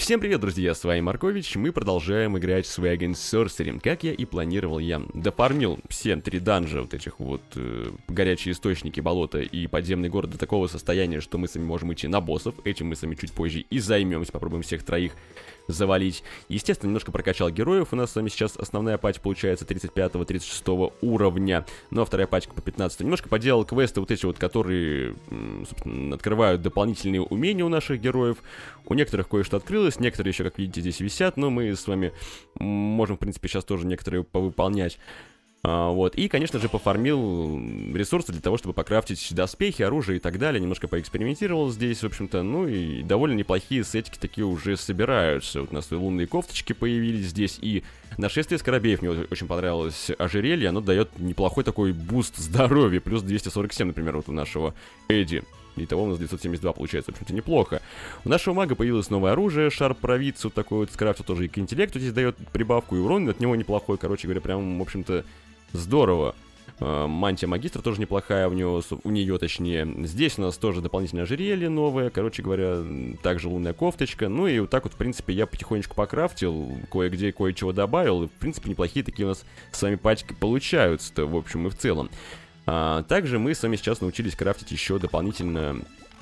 Всем привет, друзья, с вами Маркович, мы продолжаем играть в Swag and Sorcery. Как я и планировал, я дофармил все 3 данжа, вот этих вот горячие источники, болота и подземный город до такого состояния, что мы сами можем идти на боссов. Этим мы сами чуть позже и займемся, попробуем всех троих завалить. Естественно, немножко прокачал героев, у нас с вами сейчас основная пачка получается 35-36 уровня, ну а вторая пачка по 15. Немножко поделал квесты вот эти вот, которые, собственно, открывают дополнительные умения у наших героев. У некоторых кое-что открылось, некоторые еще, как видите, здесь висят, но мы с вами можем, в принципе, сейчас тоже некоторые повыполнять. Вот, и, конечно же, пофармил ресурсы для того, чтобы покрафтить доспехи, оружие и так далее. Немножко поэкспериментировал здесь, в общем-то, ну и довольно неплохие сетики такие уже собираются. Вот у нас и лунные кофточки появились здесь, и нашествие скоробеев. Мне очень понравилось ожерелье, оно дает неплохой такой буст здоровья, плюс 247, например, вот у нашего Эдди. Итого у нас 972 получается, в общем-то, неплохо. У нашего мага появилось новое оружие, шар провидцу, такой вот скрафтил тоже и к интеллекту здесь дает прибавку, и урон от него неплохой, короче говоря, прям, в общем-то, здорово. Мантия магистра тоже неплохая у нее точнее. Здесь у нас тоже дополнительное ожерелье новое, короче говоря, также лунная кофточка. Ну и вот так вот, в принципе, я потихонечку покрафтил, кое-где кое-чего добавил. И, в принципе, неплохие такие у нас с вами пачки получаются-то, в общем и в целом. Также мы с вами сейчас научились крафтить еще дополнительно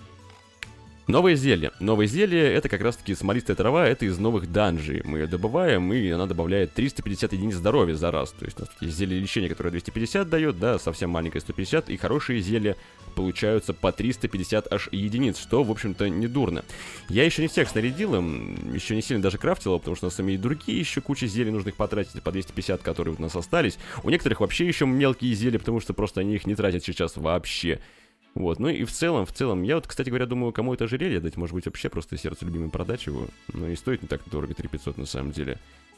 новое зелье. Новое зелье — это как раз-таки смолистая трава, это из новых данжей. Мы ее добываем, и она добавляет 350 единиц здоровья за раз. То есть у нас есть зелье лечения, которое 250 дает, да, совсем маленькое 150, и хорошие зелья получаются по 350 аж единиц, что, в общем-то, не дурно. Я еще не всех снарядил им, еще не сильно даже крафтил, потому что у нас сами и другие еще куча зелий нужных потратить, по 250, которые у нас остались. У некоторых вообще еще мелкие зелья, потому что просто они их не тратят сейчас вообще. Вот, ну и в целом, я вот, кстати говоря, думаю, кому это ожерелье дать, может быть, вообще просто сердцу любимым продать его, но и стоит не так дорого, 3500 на самом деле.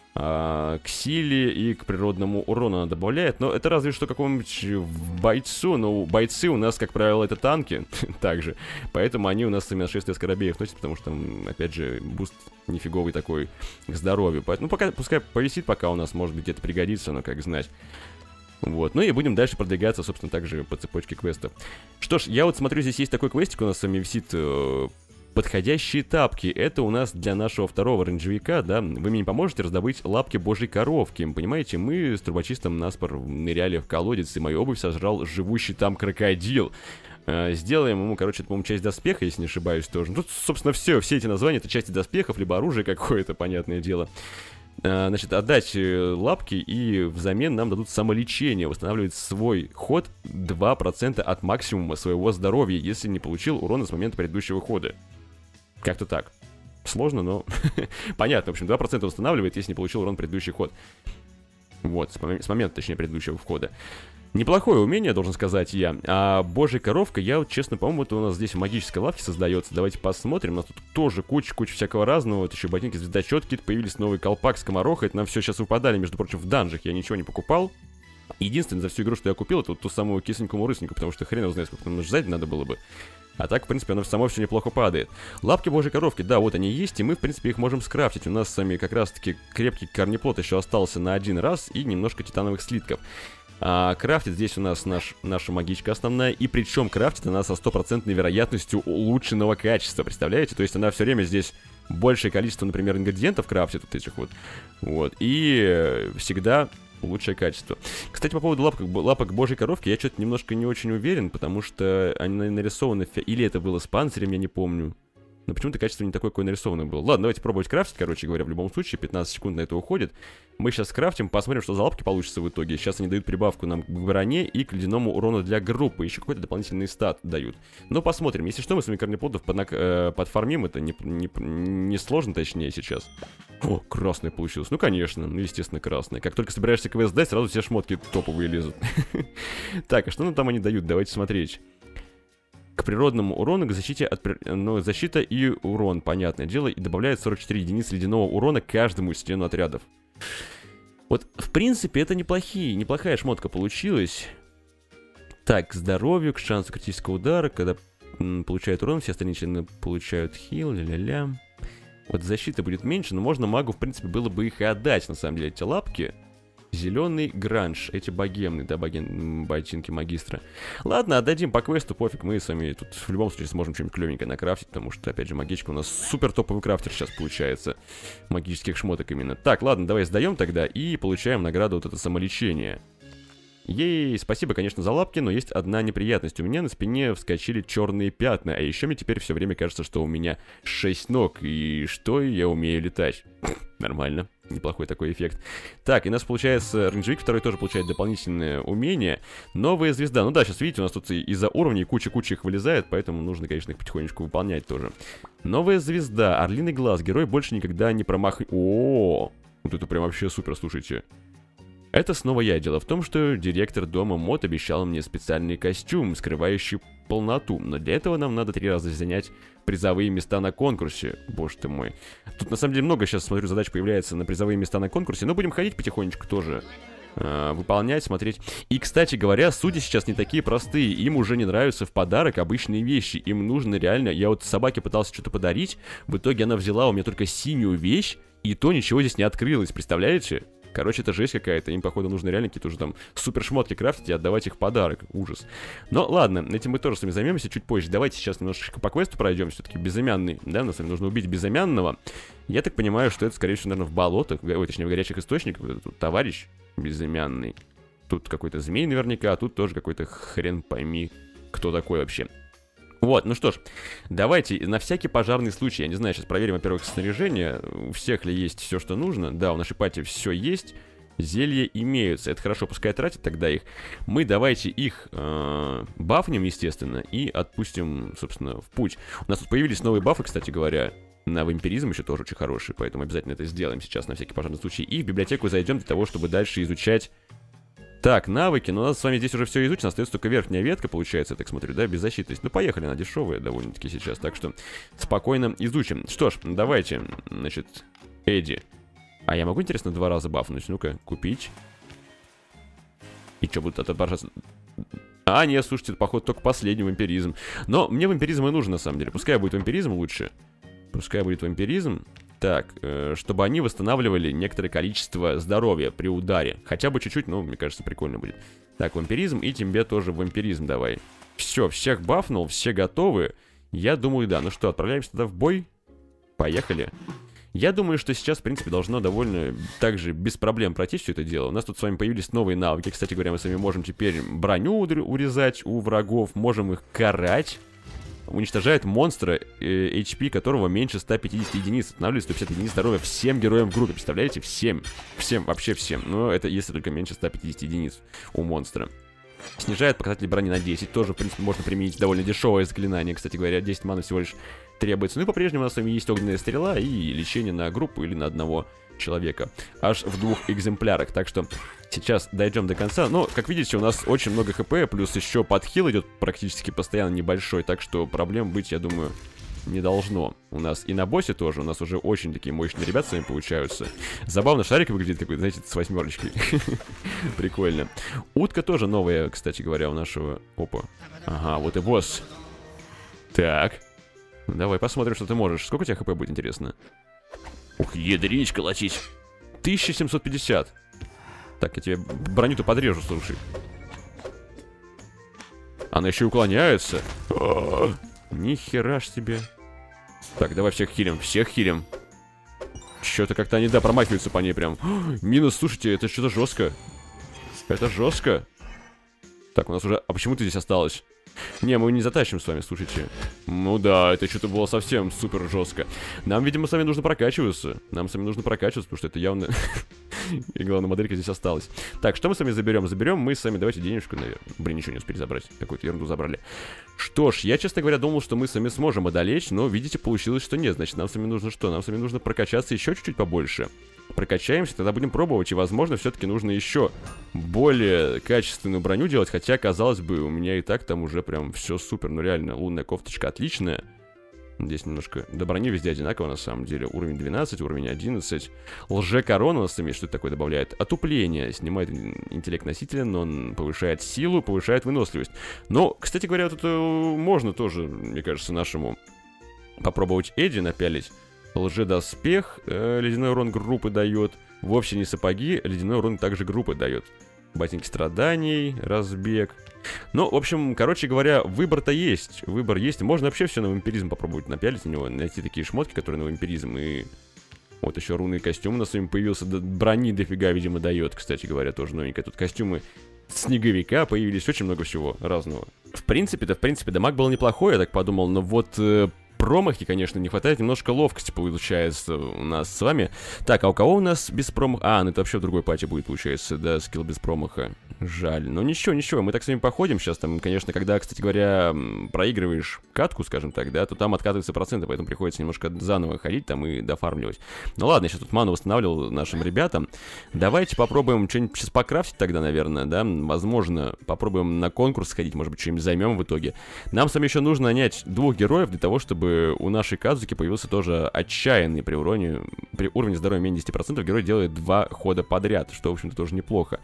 К силе и к природному урону она добавляет, но это разве что какому-нибудь бойцу, но бойцы у нас, как правило, это танки, также, поэтому они у нас сами нашествие скоробеев носят, потому что там, опять же, буст нифиговый такой к здоровью, поэтому пока, пускай повисит, пока у нас, может быть, где-то пригодится, но как знать. Вот, ну и будем дальше продвигаться, собственно, также по цепочке квестов. Что ж, я вот смотрю, здесь есть такой квестик, у нас с вами висит подходящие тапки. Это у нас для нашего второго рейнджевика, да, вы мне поможете раздобыть лапки божьей коровки. Понимаете, мы с трубочистом наспор ныряли в колодец, и мою обувь сожрал живущий там крокодил. Сделаем ему, короче, это, по-моему, часть доспеха, если не ошибаюсь, тоже. Ну, тут, собственно, все эти названия — это части доспехов, либо оружие какое-то, понятное дело. Значит, отдать лапки, и взамен нам дадут самолечение. Восстанавливает свой ход 2% от максимума своего здоровья, если не получил урона с момента предыдущего хода. Как-то так. Сложно, но понятно. В общем, 2% восстанавливает, если не получил урон предыдущий ход. Вот, с момента, точнее, предыдущего входа. Неплохое умение, должен сказать я. А божья коровка, я вот, честно, по-моему, это у нас здесь в магической лавке создается. Давайте посмотрим. У нас тут тоже куча всякого разного. Вот еще ботинки, звездочетки, появились новый колпак, скомороха. Это нам все сейчас выпадали, между прочим, в данжах. Я ничего не покупал. Единственное за всю игру, что я купил, это вот ту самую кисонькую рысеньку, потому что хрен его знает, сколько нам ждать надо было бы. А так, в принципе, оно само все неплохо падает. Лапки божьей коровки, да, вот они есть, и мы, в принципе, их можем скрафтить. У нас с вами как раз-таки крепкий корнеплод еще остался на один раз, и немножко титановых слитков. Крафтит здесь у нас наша магичка основная, и причем крафтит она со 100% вероятностью улучшенного качества, представляете? То есть она все время здесь большее количество, например, ингредиентов крафтит, вот этих вот, и всегда лучшее качество. Кстати, по поводу лапок божьей коровки я что-то немножко не очень уверен, потому что они нарисованы, или это было с панцирем, я не помню. Но почему-то качество не такое, какое нарисованное было. Ладно, давайте пробовать крафтить, короче говоря, в любом случае, 15 секунд на это уходит. Мы сейчас крафтим, посмотрим, что за лапки получится в итоге. Сейчас они дают прибавку нам к броне и к ледяному урону для группы. Еще какой-то дополнительный стат дают. Но посмотрим. Если что, мы с вами корнеплодов подфармим. Это не сложно, точнее, сейчас. О, красное получилось. Ну, конечно, ну, естественно, красное. Как только собираешься квест дать, сразу все шмотки топовые лезут. Так, а что нам там они дают? Давайте смотреть. К природному урону, к защите защита и урон, понятное дело, и добавляет 44 единицы ледяного урона каждому из членов отрядов. Вот, в принципе, это неплохая шмотка получилась. Так, к здоровью, к шансу критического удара, когда получают урон, все остальные члены получают хил, ля-ля-ля. Вот защита будет меньше, но можно магу, в принципе, было бы их и отдать, на самом деле, эти лапки. Зеленый гранж. Эти богемные, да, ботинки магистра. Ладно, отдадим по квесту, пофиг. Мы с вами тут в любом случае сможем что-нибудь клевенькое накрафтить, потому что, опять же, магичка у нас супер топовый крафтер сейчас получается. Магических шмоток именно. Так, ладно, давай сдаем тогда и получаем награду вот это самолечение. Ей, спасибо, конечно, за лапки, но есть одна неприятность. У меня на спине вскочили черные пятна, а еще мне теперь все время кажется, что у меня 6 ног, и что я умею летать. Нормально, неплохой такой эффект. Так, и у нас получается, рейнджевик второй тоже получает дополнительное умение. Новая звезда. Ну да, сейчас видите, у нас тут из-за уровней куча-куча их вылезает, поэтому нужно, конечно, их потихонечку выполнять тоже. Новая звезда, орлиный глаз, герой больше никогда не промахнет. О, вот это прям вообще супер, слушайте. Это снова я. Дело в том, что директор дома мод обещал мне специальный костюм, скрывающий полноту. Но для этого нам надо 3 раза занять призовые места на конкурсе. Боже ты мой. Тут на самом деле много сейчас, смотрю, задач появляется на призовые места на конкурсе. Но будем ходить потихонечку тоже. Выполнять, смотреть. И, кстати говоря, судьи сейчас не такие простые. Им уже не нравятся в подарок обычные вещи. Им нужно реально... Я вот собаке пытался что-то подарить. В итоге она взяла у меня только синюю вещь. И то ничего здесь не открылось. Представляете? Короче, это жесть какая-то. Им, походу, нужно реально какие-то уже там супер шмотки крафтить и отдавать их в подарок. Ужас. Но ладно, этим мы тоже с вами займемся чуть позже. Давайте сейчас немножечко по квесту пройдем. Все-таки безымянный. Да, нам с вами нужно убить безымянного. Я так понимаю, что это, скорее всего, наверное, в болотах. Ой, точнее, в горячих источниках. Тут товарищ безымянный. Тут какой-то змей наверняка, а тут тоже какой-то хрен пойми, кто такой вообще. Вот, ну что ж, давайте на всякий пожарный случай, я не знаю, сейчас проверим, во-первых, снаряжение, у всех ли есть все, что нужно. Да, у нашей пати все есть, зелья имеются, это хорошо, пускай тратят тогда их. Мы давайте их бафнем, естественно, и отпустим, собственно, в путь. У нас тут появились новые бафы, кстати говоря, на вампиризм еще тоже очень хороший, поэтому обязательно это сделаем сейчас на всякий пожарный случай. И в библиотеку зайдем для того, чтобы дальше изучать... Так, навыки, но у нас с вами здесь уже все изучено, остается только верхняя ветка, получается, я так смотрю, да, беззащитность. Ну, поехали, она дешевая довольно-таки сейчас, так что спокойно изучим. Что ж, давайте, значит, Эдди. А я могу, интересно, 2 раза бафнуть? Ну-ка, купить. И что, будут отображаться? А, нет, слушайте, походу, только последний вампиризм. Но мне вампиризм и нужен, на самом деле. Пускай будет вампиризм лучше. Пускай будет вампиризм. Так, чтобы они восстанавливали некоторое количество здоровья при ударе. Хотя бы чуть-чуть, но мне кажется, прикольно будет. Так, вампиризм, и тебе тоже вампиризм давай. Все, всех бафнул, все готовы. Я думаю, да. Ну что, отправляемся тогда в бой? Поехали. Я думаю, что сейчас, в принципе, должно довольно также без проблем пройти все это дело. У нас тут с вами появились новые навыки. Кстати говоря, мы с вами можем теперь броню урезать у врагов, можем их карать. Уничтожает монстра, HP которого меньше 150 единиц. Останавливает 150 единиц здоровья всем героям в группе. Представляете? Всем. Всем, вообще всем. Но это если только меньше 150 единиц у монстра. Снижает показатель брони на 10. Тоже, в принципе, можно применить довольно дешевое заклинание. Кстати говоря, 10 маны всего лишь требуется. Ну и по-прежнему у нас с вами есть огненная стрела и лечение на группу или на одного человека. Аж в 2 экземплярах. Так что сейчас дойдем до конца. Но, как видите, у нас очень много хп, плюс еще подхил идет практически постоянно небольшой. Так что проблем быть, я думаю, не должно. У нас и на боссе тоже. У нас уже очень такие мощные ребята с вами получаются. Забавно, шарик выглядит какой-то, знаете, с 8-очкой. Прикольно. Утка тоже новая, кстати говоря, у нашего... Опа. Ага, вот и босс. Так. Давай посмотрим, что ты можешь. Сколько у тебя хп будет, интересно? Ух, ядрить, колотить. 1750. Так, я тебе броню-то подрежу, слушай. Она еще и уклоняется. Нихера ж себе. Так, давай всех хилим. Всех хилим. Что-то как-то они, да, промахиваются по ней прям. Минус, слушайте, это что-то жестко. Это жестко. Так, у нас уже... А почему ты здесь осталась? Не, мы не затащим с вами, слушайте. Ну да, это что-то было совсем супер жестко. Нам, видимо, с вами нужно прокачиваться. Нам с вами нужно прокачиваться, потому что это явно... И главное, моделька здесь осталась. Так, что мы с вами заберем? Заберем мы с вами, давайте денежку, наверное. Блин, ничего не успели забрать. Какую-то ерунду забрали. Что ж, я, честно говоря, думал, что мы с вами сможем одолеть, но, видите, получилось, что нет. Значит, нам с вами нужно что? Нам с вами нужно прокачаться еще чуть-чуть побольше. Прокачаемся, тогда будем пробовать. И, возможно, все-таки нужно еще более качественную броню делать. Хотя, казалось бы, у меня и так там уже прям все супер. Ну, реально, лунная кофточка отличная. Здесь немножко... До брони везде одинаково, на самом деле. Уровень 12, уровень 11. Лже-корона у нас имеет, что это такое добавляет? Отупление. Снимает интеллект носителя, но он повышает силу, повышает выносливость. Но, кстати говоря, вот это можно тоже, мне кажется, нашему попробовать Эдди напялить. Лже-доспех, ледяной урон группы дает. Вовсе не сапоги, ледяной урон также группы дает. Ботинки страданий, разбег. Ну, в общем, короче говоря, выбор-то есть. Выбор есть. Можно вообще все на вампиризм попробовать напялить на него, найти такие шмотки, которые на вампиризм. И вот еще рунный костюм у нас с вами появился. Брони дофига, видимо, дает, кстати говоря, тоже новенькое. Тут костюмы снеговика появились, очень много всего разного. В принципе, дамаг был неплохой, я так подумал, но вот промахи, конечно, не хватает, немножко ловкости получается у нас с вами. Так, а у кого у нас без промаха? Ну это вообще в другой пати будет, получается, да, скилл без промаха. Жаль, но ничего, мы так с вами походим сейчас, там, конечно, когда, кстати говоря, проигрываешь катку, скажем так, да, то там откатываются проценты, поэтому приходится немножко заново ходить там и дофармливать. Ну ладно, я сейчас тут ману восстанавливал нашим ребятам. Давайте попробуем что-нибудь сейчас покрафтить тогда, наверное, да, возможно, попробуем на конкурс сходить, может быть, что-нибудь займем в итоге. Нам с вами еще нужно нанять 2 героев для того, чтобы у нашей Кадзуки появился тоже отчаянный при уровне здоровья менее 10%, герой делает 2 хода подряд, что, в общем-то, тоже неплохо.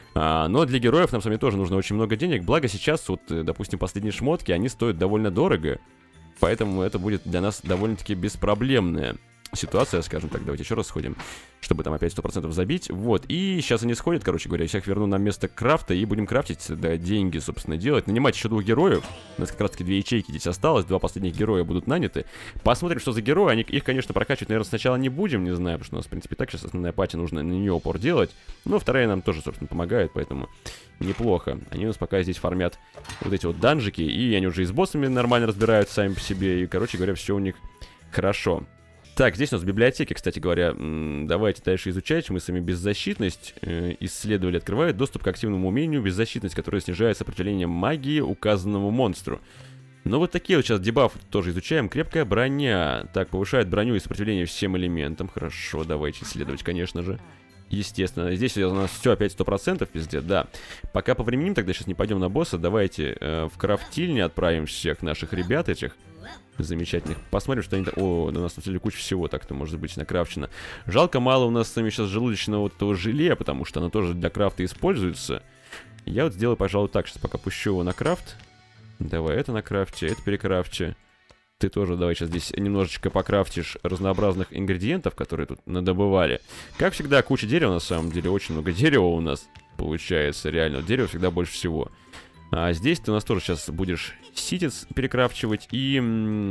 Но для героев нам с вами тоже нужно очень много денег, благо сейчас, вот, допустим, последние шмотки, они стоят довольно дорого, поэтому это будет для нас довольно-таки беспроблемная ситуация, скажем так. Давайте еще раз сходим, чтобы там опять 100% забить. Вот, и сейчас они сходят, короче говоря, я всех верну на место крафта и будем крафтить, да, деньги, собственно, делать. Нанимать еще 2 героев. У нас как раз таки 2 ячейки здесь осталось, 2 последних героя будут наняты. Посмотрим, что за герои. Их, конечно, прокачивать, наверное, сначала не будем, не знаю, потому что у нас, в принципе, так сейчас основная пати, нужно на нее упор делать. Но вторая нам тоже, собственно, помогает, поэтому неплохо. Они у нас пока здесь фармят вот эти вот данжики, и они уже и с боссами нормально разбираются сами по себе, и, короче говоря, все у них хорошо. Так, здесь у нас в библиотеке, кстати говоря, давайте дальше изучать. Мы с вами беззащитность исследовали, открывает доступ к активному умению беззащитность, которое снижает сопротивление магии указанному монстру. Но вот такие вот сейчас дебафы тоже изучаем. Крепкая броня. Так, повышает броню и сопротивление всем элементам. Хорошо, давайте исследовать, конечно же. Естественно, здесь у нас все опять 100% везде, да. Пока повременим, тогда сейчас не пойдем на босса. Давайте в крафтильне отправим всех наших ребят этих замечательных. Посмотрим, что они... О, да у нас на целую кучу всего так-то, может быть, накрафчено. Жалко, мало у нас с вами сейчас желудочного вот этого желе, потому что оно тоже для крафта используется. Я вот сделаю, пожалуй, так. Сейчас пока пущу его на крафт. Давай это на крафте, это перекрафте. Ты тоже давай сейчас здесь немножечко покрафтишь разнообразных ингредиентов, которые тут надобывали. Как всегда, куча дерева, на самом деле, очень много дерева у нас получается, реально. Дерева всегда больше всего. А здесь ты у нас тоже сейчас будешь ситец перекрафчивать и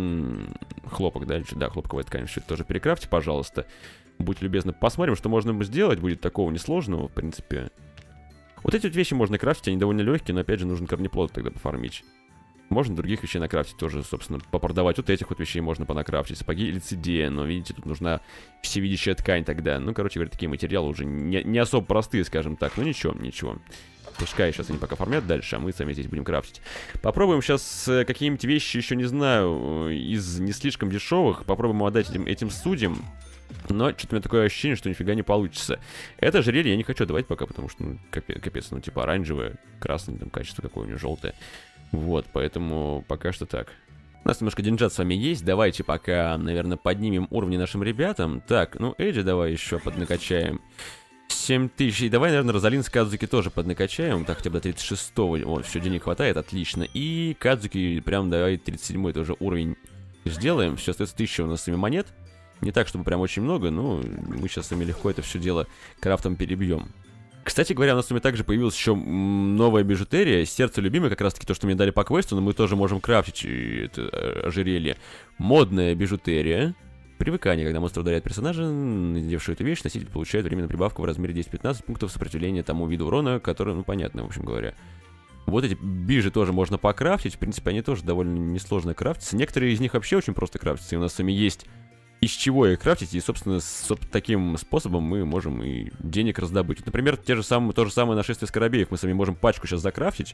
хлопок, да, хлопковая ткань, все это тоже перекрафьте, пожалуйста. Будь любезны, посмотрим, что можно сделать, будет такого несложного, в принципе. Вот эти вот вещи можно крафтить, они довольно легкие, но опять же нужен корнеплод тогда пофармить. Можно других вещей накрафтить тоже, собственно, попродавать. Вот этих вот вещей можно понакрафтить. Сапоги лицедея, но, видите, тут нужна всевидящая ткань тогда. Ну, короче говоря, такие материалы уже не особо простые, скажем так. Ну, ничего. Пускай сейчас они пока формят дальше, а мы сами здесь будем крафтить. Попробуем сейчас какие-нибудь вещи, еще не знаю, из не слишком дешевых. Попробуем отдать этим судьям. Но что-то у меня такое ощущение, что нифига не получится. Это ожерелье я не хочу давать пока, потому что, ну, капец, ну, типа оранжевое, красное, там, качество какое у него, желтое. Вот, поэтому пока что так. У нас немножко деньжат с вами есть. Давайте пока, наверное, поднимем уровни нашим ребятам. Так, ну, Эйджи давай еще поднакачаем. 7000. И давай, наверное, Розалин с Кадзуки тоже поднакачаем. Так, хотя бы до 36-го. Вот, все, денег хватает, отлично. И Кадзуки прям давай 37-й тоже уровень сделаем. Все, остается 1000 у нас с вами монет. Не так, чтобы прям очень много, но мы сейчас с вами легко это все дело крафтом перебьем. Кстати говоря, у нас с вами также появилась еще новая бижутерия. Сердце любимое, как раз таки то, что мне дали по квесту, но мы тоже можем крафтить это ожерелье. Модная бижутерия. Привыкание, когда монстр ударяет персонажа, надевшую эту вещь, носитель получает временную прибавку в размере 10-15 пунктов сопротивления тому виду урона, который, ну, понятно, в общем говоря. Вот эти бижи тоже можно покрафтить. В принципе, они тоже довольно несложно крафтятся. Некоторые из них вообще очень просто крафтятся. И у нас с вами есть из чего их крафтить. И, собственно, таким способом мы можем и денег раздобыть. Например, то же самое нашествие скоробеев. Мы с вами можем пачку сейчас закрафтить.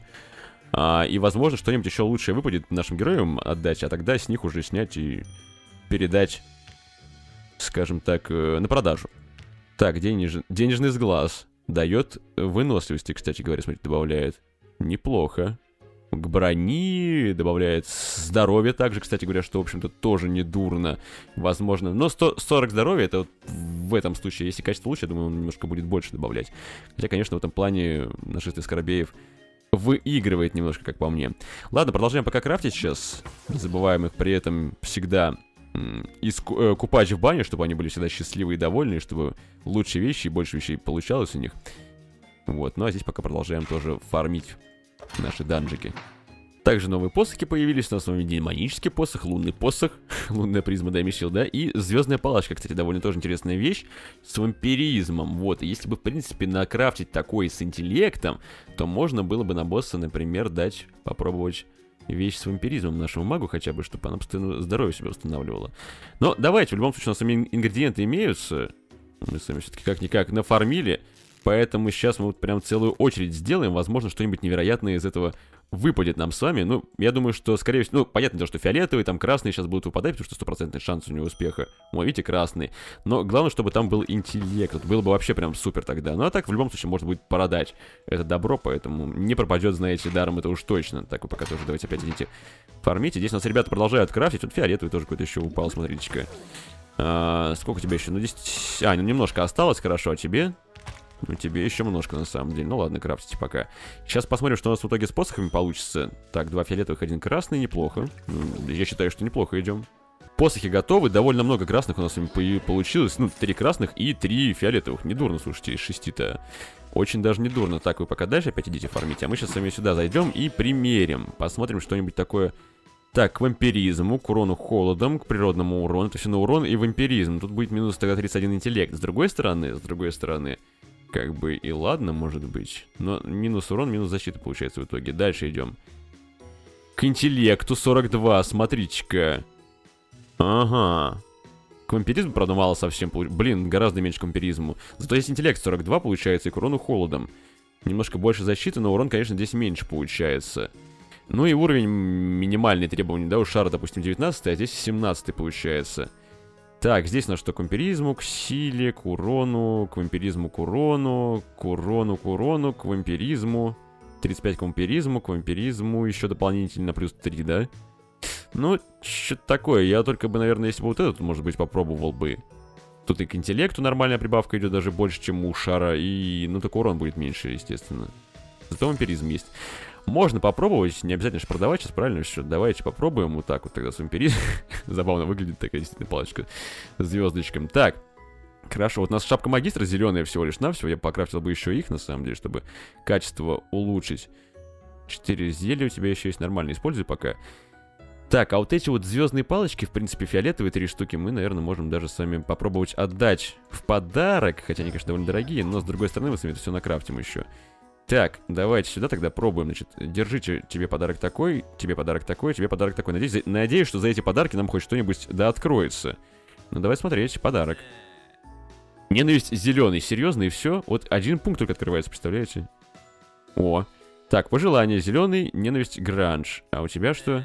И, возможно, что-нибудь еще лучшее выпадет нашим героям отдать. А тогда с них уже снять и передать, скажем так, на продажу. Так, денежный сглаз. Дает выносливости, кстати говоря, смотрите, добавляет. Неплохо. К брони добавляет здоровье также, кстати говоря, что, в общем-то, тоже не дурно. Возможно. Но 140 здоровья, это вот в этом случае, если качество лучше, я думаю, он немножко будет больше добавлять. Хотя, конечно, в этом плане нашествие скоробеев выигрывает немножко, как по мне. Ладно, продолжаем пока крафтить сейчас. Не забываем их при этом всегда купать в бане, чтобы они были всегда счастливы и довольны, чтобы лучшие вещи и больше вещей получалось у них. Вот, ну а здесь пока продолжаем тоже фармить наши данжики. Также новые посохи появились, у нас с вами демонический посох, лунный посох, лунная призма Даймишил, да, и звездная палочка, кстати, довольно тоже интересная вещь, с вампиризмом, вот, и если бы, в принципе, накрафтить такой с интеллектом, то можно было бы на босса, например, дать попробовать вещь с вампиризмом нашему магу хотя бы, чтобы она постоянно здоровье себе восстанавливала. Но давайте, в любом случае, у нас с вами ингредиенты имеются, мы с вами все-таки как-никак нафармили, поэтому сейчас мы вот прям целую очередь сделаем, возможно, что-нибудь невероятное из этого выпадет нам с вами. Ну, я думаю, что, скорее всего, ну, понятное дело, что фиолетовые, там красные сейчас будут выпадать, потому что стопроцентный шанс у него успеха. О, видите, красный. Но главное, чтобы там был интеллект. Вот было бы вообще прям супер тогда. Ну, а так, в любом случае, можно будет продать это добро, поэтому не пропадет, знаете, даром, это уж точно. Так, вы пока тоже давайте опять идите фармите. Здесь у нас ребята продолжают крафтить. Вот фиолетовый тоже какой-то еще упал, смотрите-ка. Сколько у тебя еще? Ну, здесь... ну, немножко осталось, хорошо, а тебе? Ну, тебе еще немножко, на самом деле. Ну, ладно, крафтите пока. Сейчас посмотрим, что у нас в итоге с посохами получится. Так, 2 фиолетовых, 1 красный, неплохо. Я считаю, что неплохо идем. Посохи готовы, довольно много красных у нас с вами получилось. Ну, 3 красных и 3 фиолетовых. Недурно, слушайте, из 6-то. Очень даже недурно. Так, вы пока дальше опять идите фармить. А мы сейчас с вами сюда зайдем и примерим. Посмотрим что-нибудь такое... Так, к вампиризму, к урону холодом, к природному урону. Это все на урон и вампиризм. Тут будет минус тогда 31 интеллект. С другой стороны... Как бы и ладно, может быть. Но минус урон, минус защита получается в итоге. Дальше идем. К интеллекту 42, смотрите-ка. Ага. К вампиризму, правда, мало совсем. Блин, гораздо меньше к вампиризму. Зато есть интеллект 42 получается и к урону холодом. Немножко больше защиты, но урон, конечно, здесь меньше получается. Ну и уровень минимальный требования, да, у шара, допустим, 19, а здесь 17 получается. Так, здесь у нас что? К вампиризму, к силе, к урону, к вампиризму, к урону, к урону, к урону, к вампиризму. 35 к вампиризму, еще дополнительно плюс 3, да? Ну, что-то такое. Я только бы, наверное, если бы вот этот, может быть, попробовал бы. Тут и к интеллекту нормальная прибавка идет, даже больше, чем у шара. И, ну, только урон будет меньше, естественно. Зато вампиризм есть. Можно попробовать, не обязательно же продавать сейчас, правильно все. Давайте попробуем вот так вот тогда с вампиризмом. Забавно выглядит такая действительно палочка с звездочком. Так, хорошо, вот у нас шапка магистра зеленая всего лишь навсего. Я покрафтил бы еще их, на самом деле, чтобы качество улучшить. 4 зелья у тебя еще есть, нормально, используй пока. Так, а вот эти вот звездные палочки, в принципе, фиолетовые 3 штуки, мы, наверное, можем даже с вами попробовать отдать в подарок. Хотя они, конечно, довольно дорогие, но с другой стороны мы с вами это все накрафтим еще. Так, давайте сюда тогда пробуем. Значит, держите, тебе подарок такой, тебе подарок такой, тебе подарок такой. Надеюсь, что за эти подарки нам хоть что-нибудь да откроется. Ну, давай смотреть, подарок. Ненависть зеленый, серьезно, и все. Вот 1 пункт только открывается, представляете? О, так, пожелание зеленый, ненависть гранж. А у тебя что?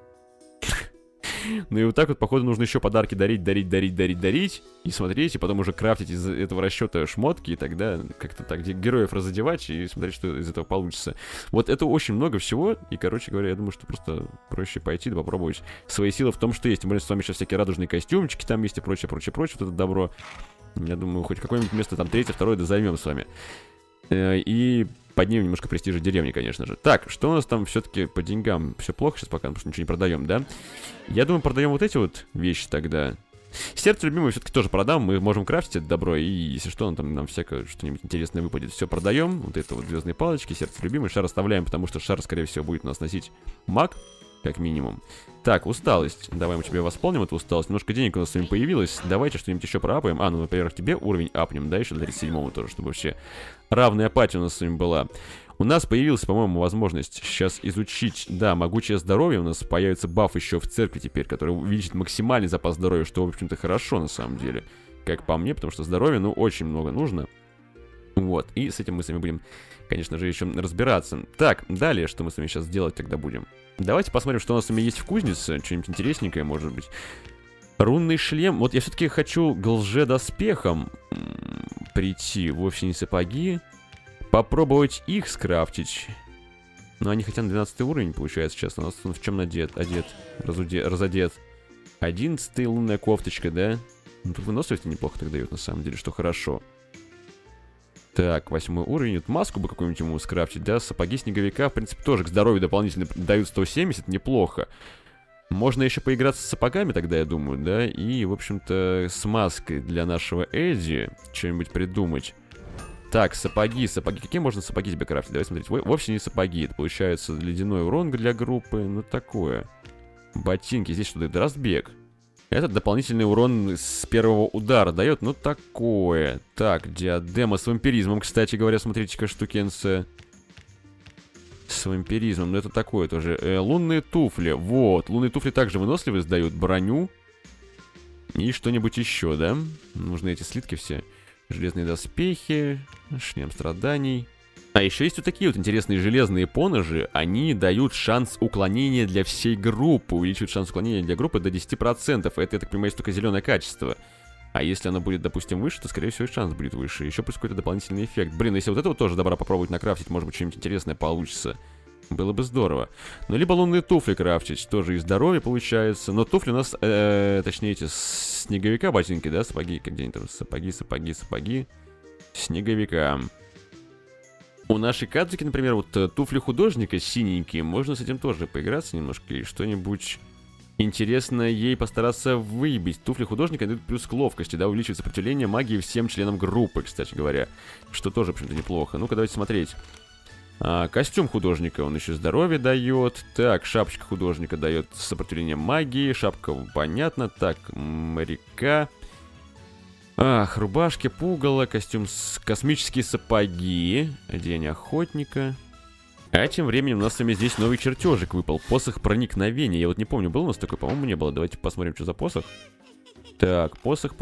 Ну и вот так вот, походу, нужно еще подарки дарить. И смотреть, и потом уже крафтить из этого расчета шмотки, и тогда как-то так героев разодевать и смотреть, что из этого получится. Вот это очень много всего, и, короче говоря, я думаю, что просто проще пойти да попробовать свои силы в том, что есть. Тем более, с вами сейчас всякие радужные костюмчики там есть и прочее, вот это добро. Я думаю, хоть какое-нибудь место там 3-е, 2-е да займем с вами. И поднимем немножко престижа деревни, конечно же. Так, что у нас там все-таки по деньгам? Все плохо сейчас пока, потому что ничего не продаем, да? Я думаю, продаем вот эти вот вещи тогда. Сердце любимое все-таки тоже продам. Мы можем крафтить это добро, и если что, нам всякое что-нибудь интересное выпадет. Все продаем. Вот это вот звездные палочки, сердце любимое. Шар оставляем, потому что шар, скорее всего, будет у нас носить маг, как минимум. Так, усталость. Давай мы тебе восполним эту усталость. Немножко денег у нас с вами появилось. Давайте что-нибудь еще проапаем. Ну, во-первых, тебе уровень апнем, да, еще до 37-го тоже, чтобы вообще равная апатия у нас с вами была. У нас появилась, по-моему, возможность сейчас изучить, да, могучее здоровье. У нас появится баф еще в церкви теперь, который увеличит максимальный запас здоровья, что, в общем-то, хорошо на самом деле. Как по мне, потому что здоровья, ну, очень много нужно. Вот, и с этим мы с вами будем, конечно же, еще разбираться. Так, далее, что мы с вами сейчас делать тогда будем? Давайте посмотрим, что у нас с вами есть в кузнице. Что-нибудь интересненькое, может быть. Рунный шлем. Вот я все-таки хочу к лжедоспехам прийти. Вовсе не сапоги. Попробовать их скрафтить. Но они хотя на 12 уровень, получается, сейчас. У нас он в чем одет? Разодет. 11-й лунная кофточка, да? Ну, тут выносливости неплохо так дают, на самом деле, что хорошо. Так, 8 уровень. Вот маску бы какую-нибудь ему скрафтить, да? Сапоги снеговика, в принципе, тоже к здоровью дополнительно дают 170, неплохо. Можно еще поиграться с сапогами тогда, я думаю, да? И, в общем-то, с маской для нашего Эдди что-нибудь придумать. Так, сапоги. Какие можно сапоги тебе крафтить? Давай смотреть. Вовсе не сапоги. Это получается ледяной урон для группы. Ну, такое. Ботинки. Здесь что дает? Разбег. Этот дополнительный урон с первого удара дает. Ну, такое. Так, диадема с вампиризмом, кстати говоря. Смотрите-ка, штукенция. С вампиризмом. Ну, это такое тоже. Лунные туфли. Вот. Лунные туфли также выносливые сдают. Броню. И что-нибудь еще, да? Нужны эти слитки все. Железные доспехи, шлем страданий. А еще есть вот такие вот интересные железные поножи. Они дают шанс уклонения для всей группы. Увеличивают шанс уклонения для группы до 10%. Это, я так понимаю, есть только зеленое качество. А если оно будет, допустим, выше, то, скорее всего, и шанс будет выше. Еще плюс какой-то дополнительный эффект. Блин, если вот этого тоже добра попробовать накрафтить, может быть, что-нибудь интересное получится. Было бы здорово. Ну, либо лунные туфли крафтить. Тоже и здоровье получается. Но туфли у нас, точнее, эти снеговика ботинки, да? Сапоги, как где-нибудь там. Сапоги. Снеговика. У нашей Кадзуки, например, вот туфли художника синенькие. Можно с этим тоже поиграться немножко. И что-нибудь интересное ей постараться выбить. Туфли художника дают плюс к ловкости, да? Увеличивает сопротивление магии всем членам группы, кстати говоря. Что тоже, в общем-то, неплохо. Ну-ка, давайте смотреть. Костюм художника, он еще здоровье дает. Так, шапочка художника дает сопротивление магии. Шапка, понятно. Так, моряка. Ах, рубашки, пугало, костюм с космические сапоги. День охотника. А тем временем у нас с вами здесь новый чертежик выпал. Посох проникновения. Я вот не помню, был у нас такой? По-моему, не было. Давайте посмотрим, что за посох. Так, посох.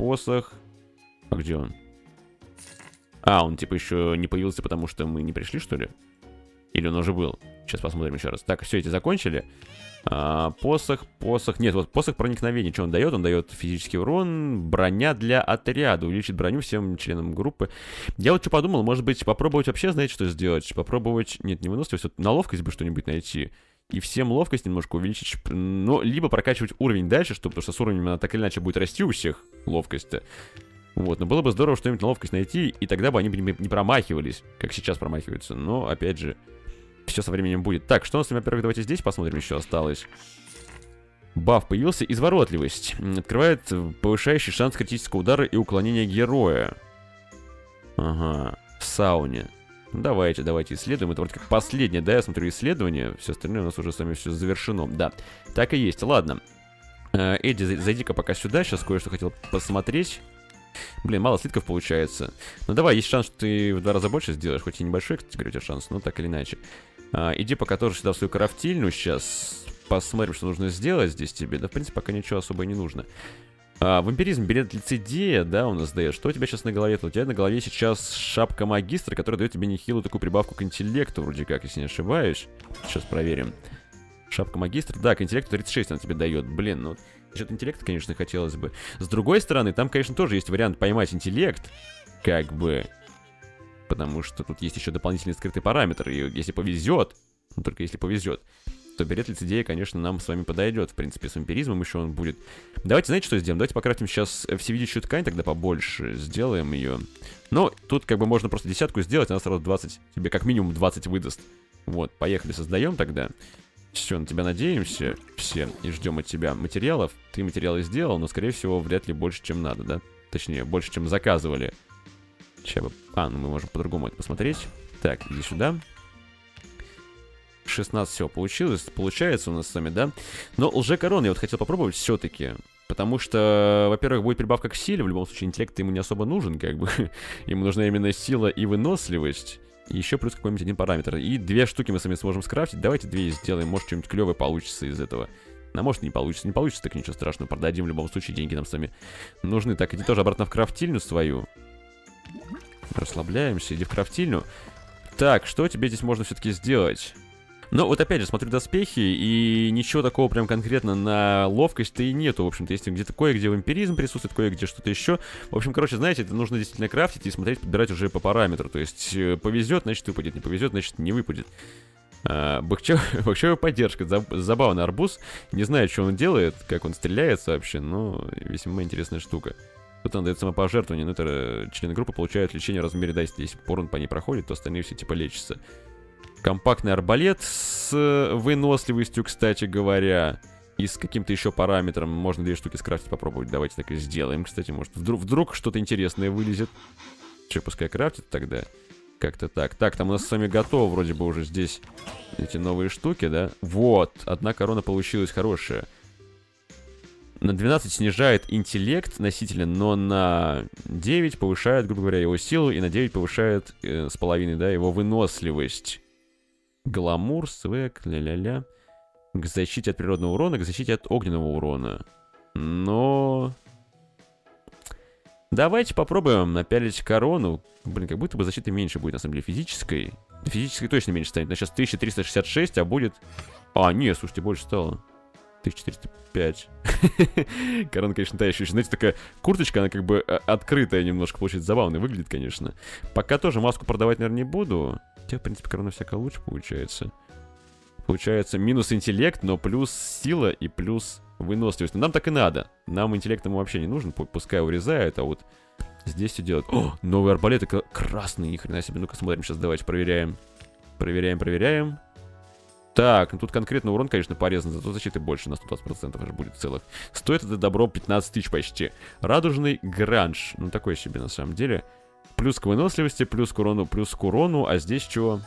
А где он? А, он типа еще не появился, потому что мы не пришли, что ли? Или он уже был? Сейчас посмотрим еще раз. Так, все, эти закончили. Посох. Нет, вот посох проникновения. Что он дает? Он дает физический урон, броня для отряда. Увеличит броню всем членам группы. Я вот что подумал, может быть, попробовать вообще, знаете, что сделать? Попробовать... Нет, не выносливость, вот на ловкость бы что-нибудь найти. И всем ловкость немножко увеличить. Ну, либо прокачивать уровень дальше, потому что с уровнем она так или иначе будет расти у всех, ловкость-то. Вот, но было бы здорово что-нибудь на ловкость найти, и тогда бы они бы не промахивались, как сейчас промахиваются. Но, опять же, все со временем будет. Так, что у нас, во-первых, давайте здесь посмотрим, еще осталось. Баф появился. Изворотливость. Открывает повышающий шанс критического удара и уклонения героя. Ага, в сауне. Ну, давайте исследуем. Это вроде как последнее, да, я смотрю, исследование. Все остальное у нас уже с вами все завершено. Да, так и есть. Ладно. Эдди, зайди-ка пока сюда. Сейчас кое-что хотел посмотреть. Блин, мало слитков получается. Ну давай, есть шанс, что ты в 2 раза больше сделаешь. Хоть и небольшой, кстати говоря, у тебя шанс, но так или иначе. Иди пока тоже сюда в свою крафтильню. Сейчас посмотрим, что нужно сделать здесь тебе. Да, в принципе, пока ничего особо не нужно. Вампиризм, билет лицедея, да, у нас дает. Что у тебя сейчас на голове? У тебя на голове сейчас шапка магистра, которая дает тебе нехилую такую прибавку к интеллекту, вроде как, если не ошибаюсь. Сейчас проверим. Шапка магистра. Да, к интеллекту 36 она тебе дает. Блин, ну... Насчет интеллекта, конечно, хотелось бы. С другой стороны, там, конечно, тоже есть вариант поймать интеллект. Как бы. Потому что тут есть еще дополнительный скрытый параметр. И если повезет, ну только если повезет, то билет лицедея, конечно, нам с вами подойдет. В принципе, с вампиризмом еще он будет. Давайте, знаете, что сделаем? Давайте покрафтим сейчас всевидящую ткань, тогда побольше. Сделаем ее. Но тут как бы можно просто 10 сделать, она сразу 20. Тебе как минимум 20 выдаст. Вот, поехали, создаем тогда. Все, на тебя надеемся все и ждем от тебя материалов. Ты материалы сделал, но, скорее всего, вряд ли больше, чем надо, да? Точнее, больше, чем заказывали. Сейчас бы... ну мы можем по-другому это посмотреть. Так, иди сюда. 16, все, получилось. Получается у нас с вами, да? Но лже-корон я вот хотел попробовать все-таки. Потому что, во-первых, будет прибавка к силе. В любом случае, интеллект ему не особо нужен, как бы. Ему нужна именно сила и выносливость. И еще плюс какой-нибудь один параметр. И 2 штуки мы сами сможем скрафтить. Давайте 2 сделаем. Может, что-нибудь клевое получится из этого. А может, не получится. Не получится, так ничего страшного. Продадим в любом случае. Деньги нам сами нужны. Так, иди тоже обратно в крафтильню свою. Расслабляемся. Иди в крафтильню. Так, что тебе здесь можно все-таки сделать? Но вот опять же, смотрю доспехи, и ничего такого прям конкретно на ловкость-то и нету, в общем-то. Есть где-то кое-где вампиризм присутствует, кое-где что-то еще. В общем, короче, знаете, это нужно действительно крафтить и смотреть, подбирать уже по параметру. То есть, повезет, значит, выпадет, не повезет, значит, не выпадет. Бахчевая поддержка. Забавный арбуз. Не знаю, что он делает, как он стреляется вообще, но весьма интересная штука. Тут он дает самопожертвование, но это члены группы получают лечение в размере, да, если урон по ней проходит, то остальные все типа лечатся. Компактный арбалет с выносливостью, кстати говоря. И с каким-то еще параметром можно 2 штуки скрафтить, попробовать. Давайте так и сделаем, кстати. Может, вдруг что-то интересное вылезет. Че, пускай крафтит тогда. Как-то так. Так, там у нас с вами готово вроде бы уже здесь эти новые штуки, да? Вот, одна корона получилась хорошая. На 12 снижает интеллект носителя, но на 9 повышает, грубо говоря, его силу, и на 9 повышает с половиной, да, его выносливость. Гламур, свек, ля-ля-ля. К защите от природного урона, к защите от огненного урона. Но... Давайте попробуем напялить корону. Блин, как будто бы защиты меньше будет, на самом деле, физической. Физической точно меньше станет. На сейчас 1366, а будет... А, нет, слушайте, больше стало. 1405. Корона, конечно, та еще. Знаете, такая курточка, она как бы открытая немножко, получается, забавно выглядит, конечно. Пока тоже маску продавать, наверное, не буду. Хотя, в принципе, корона всяко лучше получается. Получается минус интеллект, но плюс сила и плюс выносливость. Но нам так и надо. Нам интеллект ему вообще не нужен. Пускай урезает, а вот здесь все делают. О, новый арбалет, красный, ни хрена себе. Ну-ка смотрим, сейчас давайте проверяем. Проверяем. Так, ну тут конкретно урон, конечно, порезан, зато защиты больше, на 120% уже будет целых. Стоит это добро 15 тысяч почти. Радужный гранж. Ну такой себе на самом деле. Плюс к выносливости, плюс к урону, а здесь чего?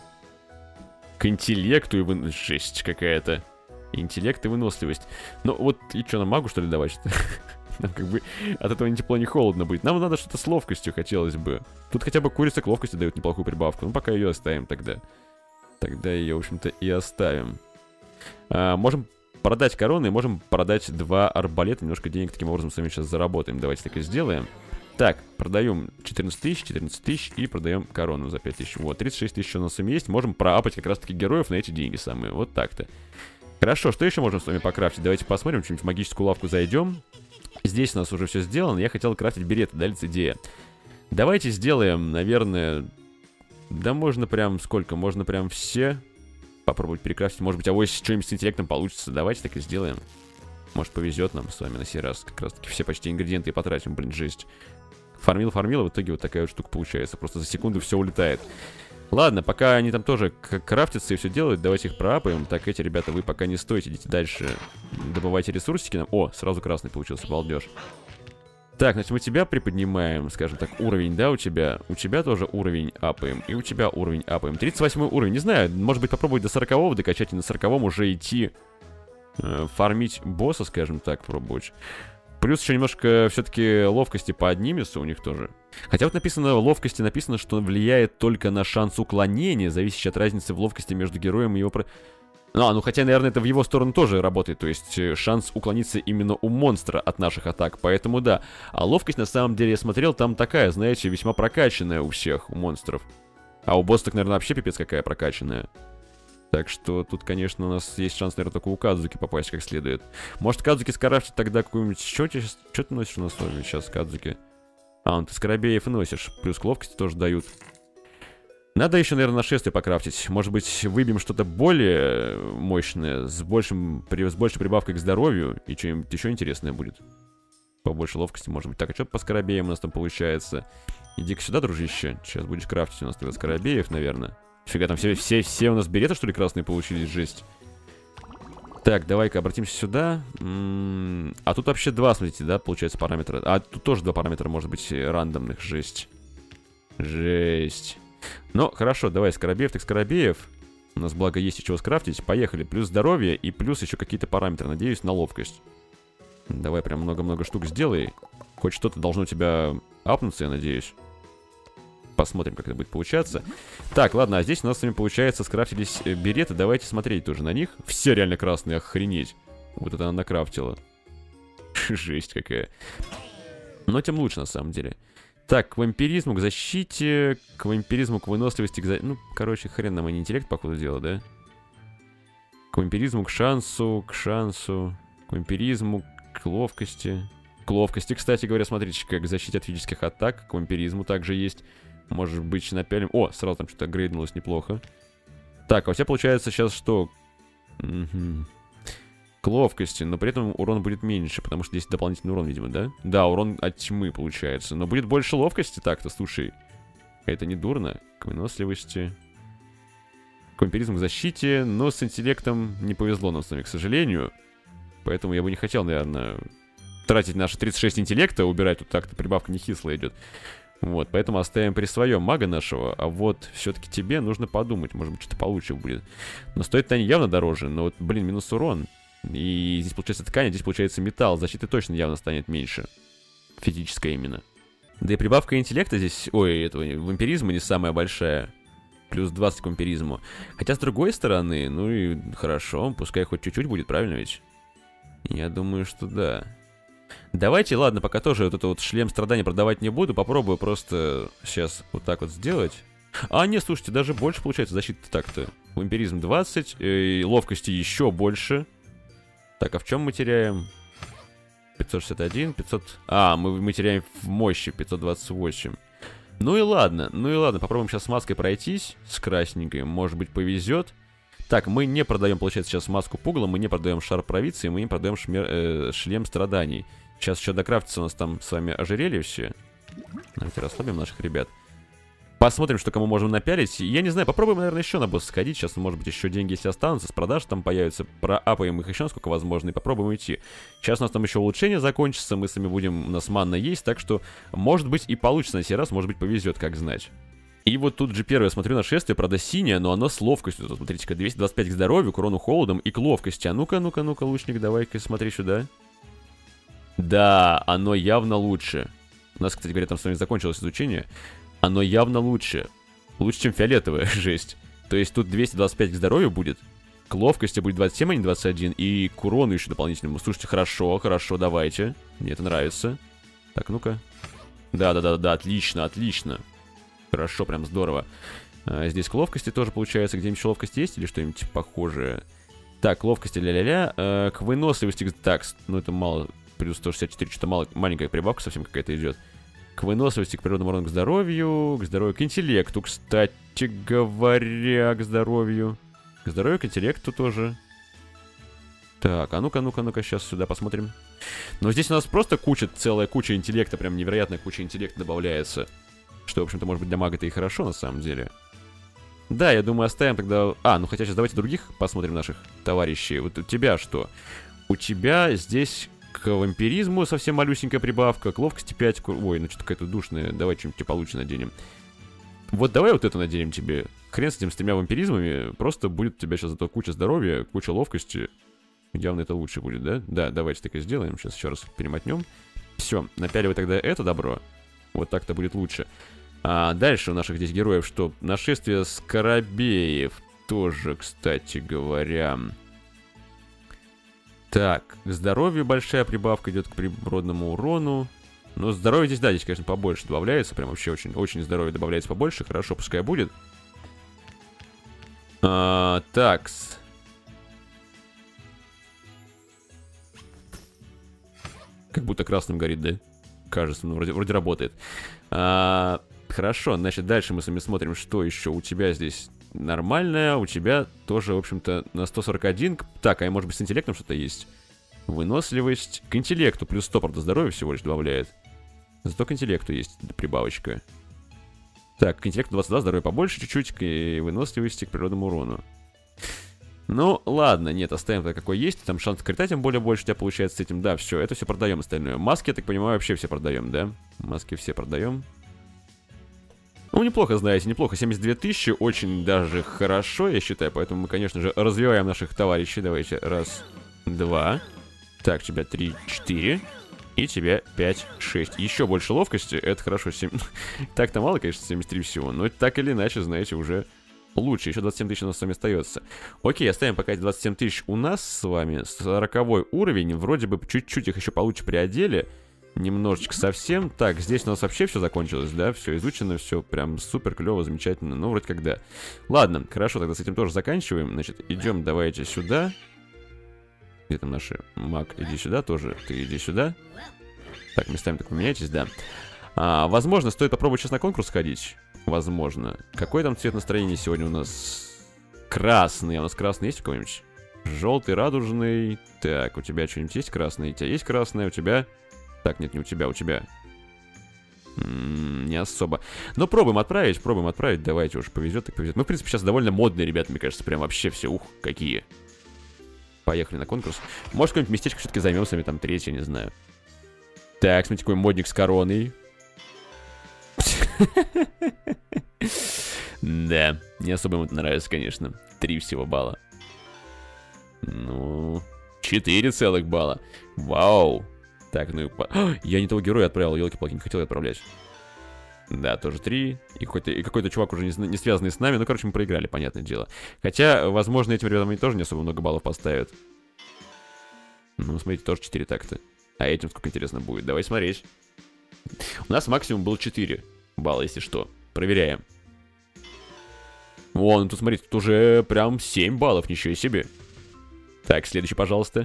К интеллекту и выносливости. Жесть какая-то. Интеллект и выносливость. Ну вот, и что, нам магу что ли давать? Нам как бы от этого ни тепло, ни холодно будет. Нам надо что-то с ловкостью, хотелось бы. Тут хотя бы курица к ловкости дает неплохую прибавку. Ну пока ее оставим тогда. Тогда ее, в общем-то, и оставим. Можем продать короны, можем продать 2 арбалета. Немножко денег таким образом с вами сейчас заработаем. Давайте так и сделаем. Так, продаем 14 тысяч и продаем корону за 5 тысяч. Вот, 36 тысяч у нас с вами есть. Можем проапать как раз-таки героев на эти деньги самые. Вот так-то. Хорошо, что еще можем с вами покрафтить? Давайте посмотрим, что-нибудь в магическую лавку зайдем. Здесь у нас уже все сделано. Я хотел крафтить береты, да, лицедея. Давайте сделаем, наверное... Да можно прям сколько? Можно прям все попробовать перекрафтить. Может быть, авось что-нибудь с интеллектом получится. Давайте так и сделаем. Может, повезет нам с вами на сей раз. Как раз таки все почти ингредиенты и потратим. Блин, жесть. Фармил, а в итоге вот такая вот штука получается. Просто за секунду все улетает. Ладно, пока они там тоже крафтятся и все делают, давайте их проапаем. Так, эти ребята, вы пока не стоите, идите дальше. Добывайте ресурсики нам. О, сразу красный получился, балдеж. Так, значит, мы тебя приподнимаем, скажем так, уровень, да, у тебя? У тебя тоже уровень апаем, и у тебя уровень апаем. 38 уровень, не знаю, может быть, попробовать до 40-го докачать, и на 40-м уже идти фармить босса, скажем так, пробовать. Плюс еще немножко все-таки ловкости поднимется у них тоже. Хотя вот написано, в ловкости написано, что влияет только на шанс уклонения, зависящий от разницы в ловкости между героем и его... Ну хотя, наверное, это в его сторону тоже работает. То есть шанс уклониться именно у монстра от наших атак. Поэтому да. А ловкость, на самом деле, я смотрел, там такая, знаете, весьма прокачанная у всех, у монстров. А у босса, так, наверное, вообще пипец какая прокачанная. Так что тут, конечно, у нас есть шанс, наверное, только у Кадзуки попасть как следует. Может, Кадзуки скрафтит тогда какую-нибудь... Что ты носишь у нас сейчас, Кадзуки? А, ты скоробеев носишь. Плюс к ловкости тоже дают. Надо еще, наверное, нашествие покрафтить. Может быть, выбьем что-то более мощное, с большей прибавкой к здоровью, и что-нибудь еще интересное будет. Побольше ловкости, может быть. Так, а что по скоробеям у нас там получается? Иди-ка сюда, дружище. Сейчас будешь крафтить у нас тогда скоробеев, наверное. Фига, там все у нас береты, что ли, красные получились? Жесть. Так, давай-ка обратимся сюда. А тут вообще 2, смотрите, да, получается, параметра. А тут тоже 2 параметра, может быть, рандомных. Жесть. Жесть. Ну, хорошо, давай скоробеев, так скоробеев. У нас, благо, есть еще скрафтить. Поехали. Плюс здоровье и плюс еще какие-то параметры. Надеюсь, на ловкость. Давай прям много-много штук сделай. Хоть что-то должно у тебя апнуться, я надеюсь. Посмотрим, как это будет получаться. Так, ладно, а здесь у нас с вами, получается, скрафтились береты. Давайте смотреть тоже на них. Все реально красные, охренеть. Вот это она накрафтила. Жесть какая. Но тем лучше, на самом деле. Так, к вампиризму, к защите, к вампиризму, к выносливости, Ну, короче, хрен нам, а не интеллект, походу, дело, да? К вампиризму, к шансу, к вампиризму, к ловкости. К ловкости, кстати говоря, смотрите, как к защите от физических атак, к вампиризму также есть. Может быть, напялим... О, сразу там что-то грейднулось неплохо. Так, а у тебя получается сейчас что? К ловкости, но при этом урон будет меньше, потому что здесь дополнительный урон, видимо, да? Да, урон от тьмы получается. Но будет больше ловкости так-то, слушай. Это не дурно. К выносливости. К вампиризму, к защите. Но с интеллектом не повезло нам с вами, к сожалению. Поэтому я бы не хотел, наверное, тратить наши 36 интеллекта, убирать тут так-то, прибавка нехислая идет. Вот, поэтому оставим при своем мага нашего, а вот все-таки тебе нужно подумать, может быть, что-то получше будет. Но стоит-то они явно дороже, но вот, блин, минус урон. И здесь получается ткань, а здесь получается металл, защиты точно явно станет меньше. Физическая именно. Да и прибавка интеллекта здесь, ой, этого вампиризма не самая большая. Плюс 20 к вампиризму. Хотя, с другой стороны, ну и хорошо, пускай хоть чуть-чуть будет, правильно ведь? Я думаю, что да. Давайте, ладно, пока тоже вот этот вот шлем страдания продавать не буду. Попробую просто сейчас вот так вот сделать. А, нет, слушайте, даже больше получается защиты так-то. Вампиризм 20, и ловкости еще больше. Так, а в чем мы теряем? 561, 500... А, мы теряем в мощи 528. Ну и ладно, попробуем сейчас с маской пройтись, с красненькой, может быть повезет. Так, мы не продаем, получается, сейчас маску пугала, мы не продаем шар провидца, и мы не продаем шлем страданий. Сейчас еще докрафтится у нас там с вами ожерелье все. Давайте расслабим наших ребят. Посмотрим, что кому можем напялить. Я не знаю, попробуем, наверное, еще на босс сходить. Сейчас, может быть, еще деньги, если останутся, с продаж там появятся. Проапаем их еще насколько возможно и попробуем идти. Сейчас у нас там еще улучшение закончится, мы сами будем, у нас манна есть, так что, может быть, и получится на сей раз, может быть, повезет, как знать. И вот тут же первое, смотрю, нашествие, правда, синее, но оно с ловкостью. Тут, смотрите-ка, 225 к здоровью, к урону холодом и к ловкости. А ну-ка, лучник, давай-ка смотри сюда. Да, оно явно лучше. У нас, кстати говоря, там с вами закончилось изучение. Оно явно лучше. Лучше, чем фиолетовая, жесть. То есть тут 225 к здоровью будет. К ловкости будет 27, а не 21. И к урону еще дополнительному. Слушайте, хорошо, давайте. Мне это нравится. Так, ну-ка. Да, отлично. Хорошо, прям здорово. Здесь к ловкости тоже получается. Где-нибудь еще ловкость есть или что-нибудь похожее? Так, ловкости ля-ля-ля. К выносливости... Так, ну это мало. Плюс 164, что-то мало, маленькая прибавка совсем какая-то идет. К выносливости, к природному урону, к здоровью, к интеллекту, кстати говоря, к здоровью, к интеллекту тоже. Так, а ну-ка, сейчас сюда посмотрим. Но здесь у нас просто целая куча интеллекта, прям невероятная куча интеллекта добавляется. Что, в общем-то, может быть, для мага-то и хорошо, на самом деле. Да, я думаю, оставим тогда... А, ну хотя сейчас давайте других посмотрим, наших товарищей. Вот у тебя что? У тебя здесь... К вампиризму совсем малюсенькая прибавка, к ловкости 5, ой, ну что-то какая-то душная, давай что-нибудь получше наденем. Вот давай вот это наденем тебе. Хрен с этим, с 3 вампиризмами, просто будет у тебя сейчас зато куча здоровья, куча ловкости. Явно это лучше будет, да? Да, давайте так и сделаем, сейчас еще раз перемотнем. Все, напяливай тогда это добро. Вот так-то будет лучше. А дальше у наших здесь героев что? Нашествие скоробеев тоже, кстати говоря... Так, к здоровью большая прибавка идет к природному урону. Но здоровье здесь, да, здесь, конечно, побольше добавляется. Прям вообще очень здоровье добавляется побольше. Хорошо, пускай будет. Такс. Как будто красным горит, да? Кажется, ну, вроде работает. Хорошо, значит, дальше мы с вами смотрим, что еще у тебя здесь... Нормальная, у тебя тоже, в общем-то, на 141. Так, а может быть с интеллектом что-то есть? Выносливость. К интеллекту плюс 100, правда, здоровье всего лишь добавляет. Зато к интеллекту есть прибавочка. Так, к интеллекту 22, здоровье побольше чуть-чуть, к выносливости, к природному урону. Ну, ладно, нет, оставим так, какой есть. Там шанс крита тем более больше у тебя получается с этим. Да, все, это все продаем остальное. Маски, я так понимаю, вообще все продаем, да? Маски все продаем. Ну, неплохо, знаете, неплохо. 72 тысячи, очень даже хорошо, я считаю. Поэтому мы, конечно же, развиваем наших товарищей. Давайте, раз, два. Так, тебя 3, 4. И тебя 5, 6. Еще больше ловкости, это хорошо. 7... Так-то мало, конечно, 73 всего. Но так или иначе, знаете, уже лучше. Еще 27 тысяч у нас с вами остается. Окей, оставим пока эти 27 тысяч у нас с вами. 40-й уровень. Вроде бы чуть-чуть их еще получше приодели. Немножечко совсем. Так, здесь у нас вообще все закончилось, да? Все изучено, все прям супер клево, замечательно. Ну, вроде как да. Ладно, хорошо, тогда с этим тоже заканчиваем. Значит, идем, давайте сюда. Где там наши? Маг, иди сюда тоже. Ты иди сюда. Так, местами так поменяйтесь, да. Возможно, стоит попробовать сейчас на конкурс сходить. Возможно. Какой там цвет настроения сегодня у нас? Красный. А у нас красный есть у кого-нибудь? Желтый, радужный. Так, у тебя что-нибудь есть красный? У тебя есть красное? У тебя... Так, нет, не у тебя, у тебя. Не особо. Но пробуем отправить, давайте уж повезет, так повезет. Ну, в принципе, сейчас довольно модные ребята, мне кажется, прям вообще все, ух, какие. Поехали на конкурс. Может, какое-нибудь местечко все-таки займем с вами, там, третье, не знаю. Так, смотрите, какой модник с короной. Да, не особо ему это нравится, конечно. 3 всего балла. Ну, 4 целых балла. Вау. Так, ну и... Я не того героя отправил, елки-палки, не хотел отправлять. Да, тоже 3. И какой-то чувак уже не связанный с нами. Ну, короче, мы проиграли, понятное дело. Хотя, возможно, этим ребятам они тоже не особо много баллов поставят. Ну, смотрите, тоже 4 так-то. А этим сколько интересно будет. Давай смотреть. У нас максимум был 4 балла, если что. Проверяем. Вон, ну тут, смотрите, тут уже прям 7 баллов, ничего себе. Так, следующий, пожалуйста.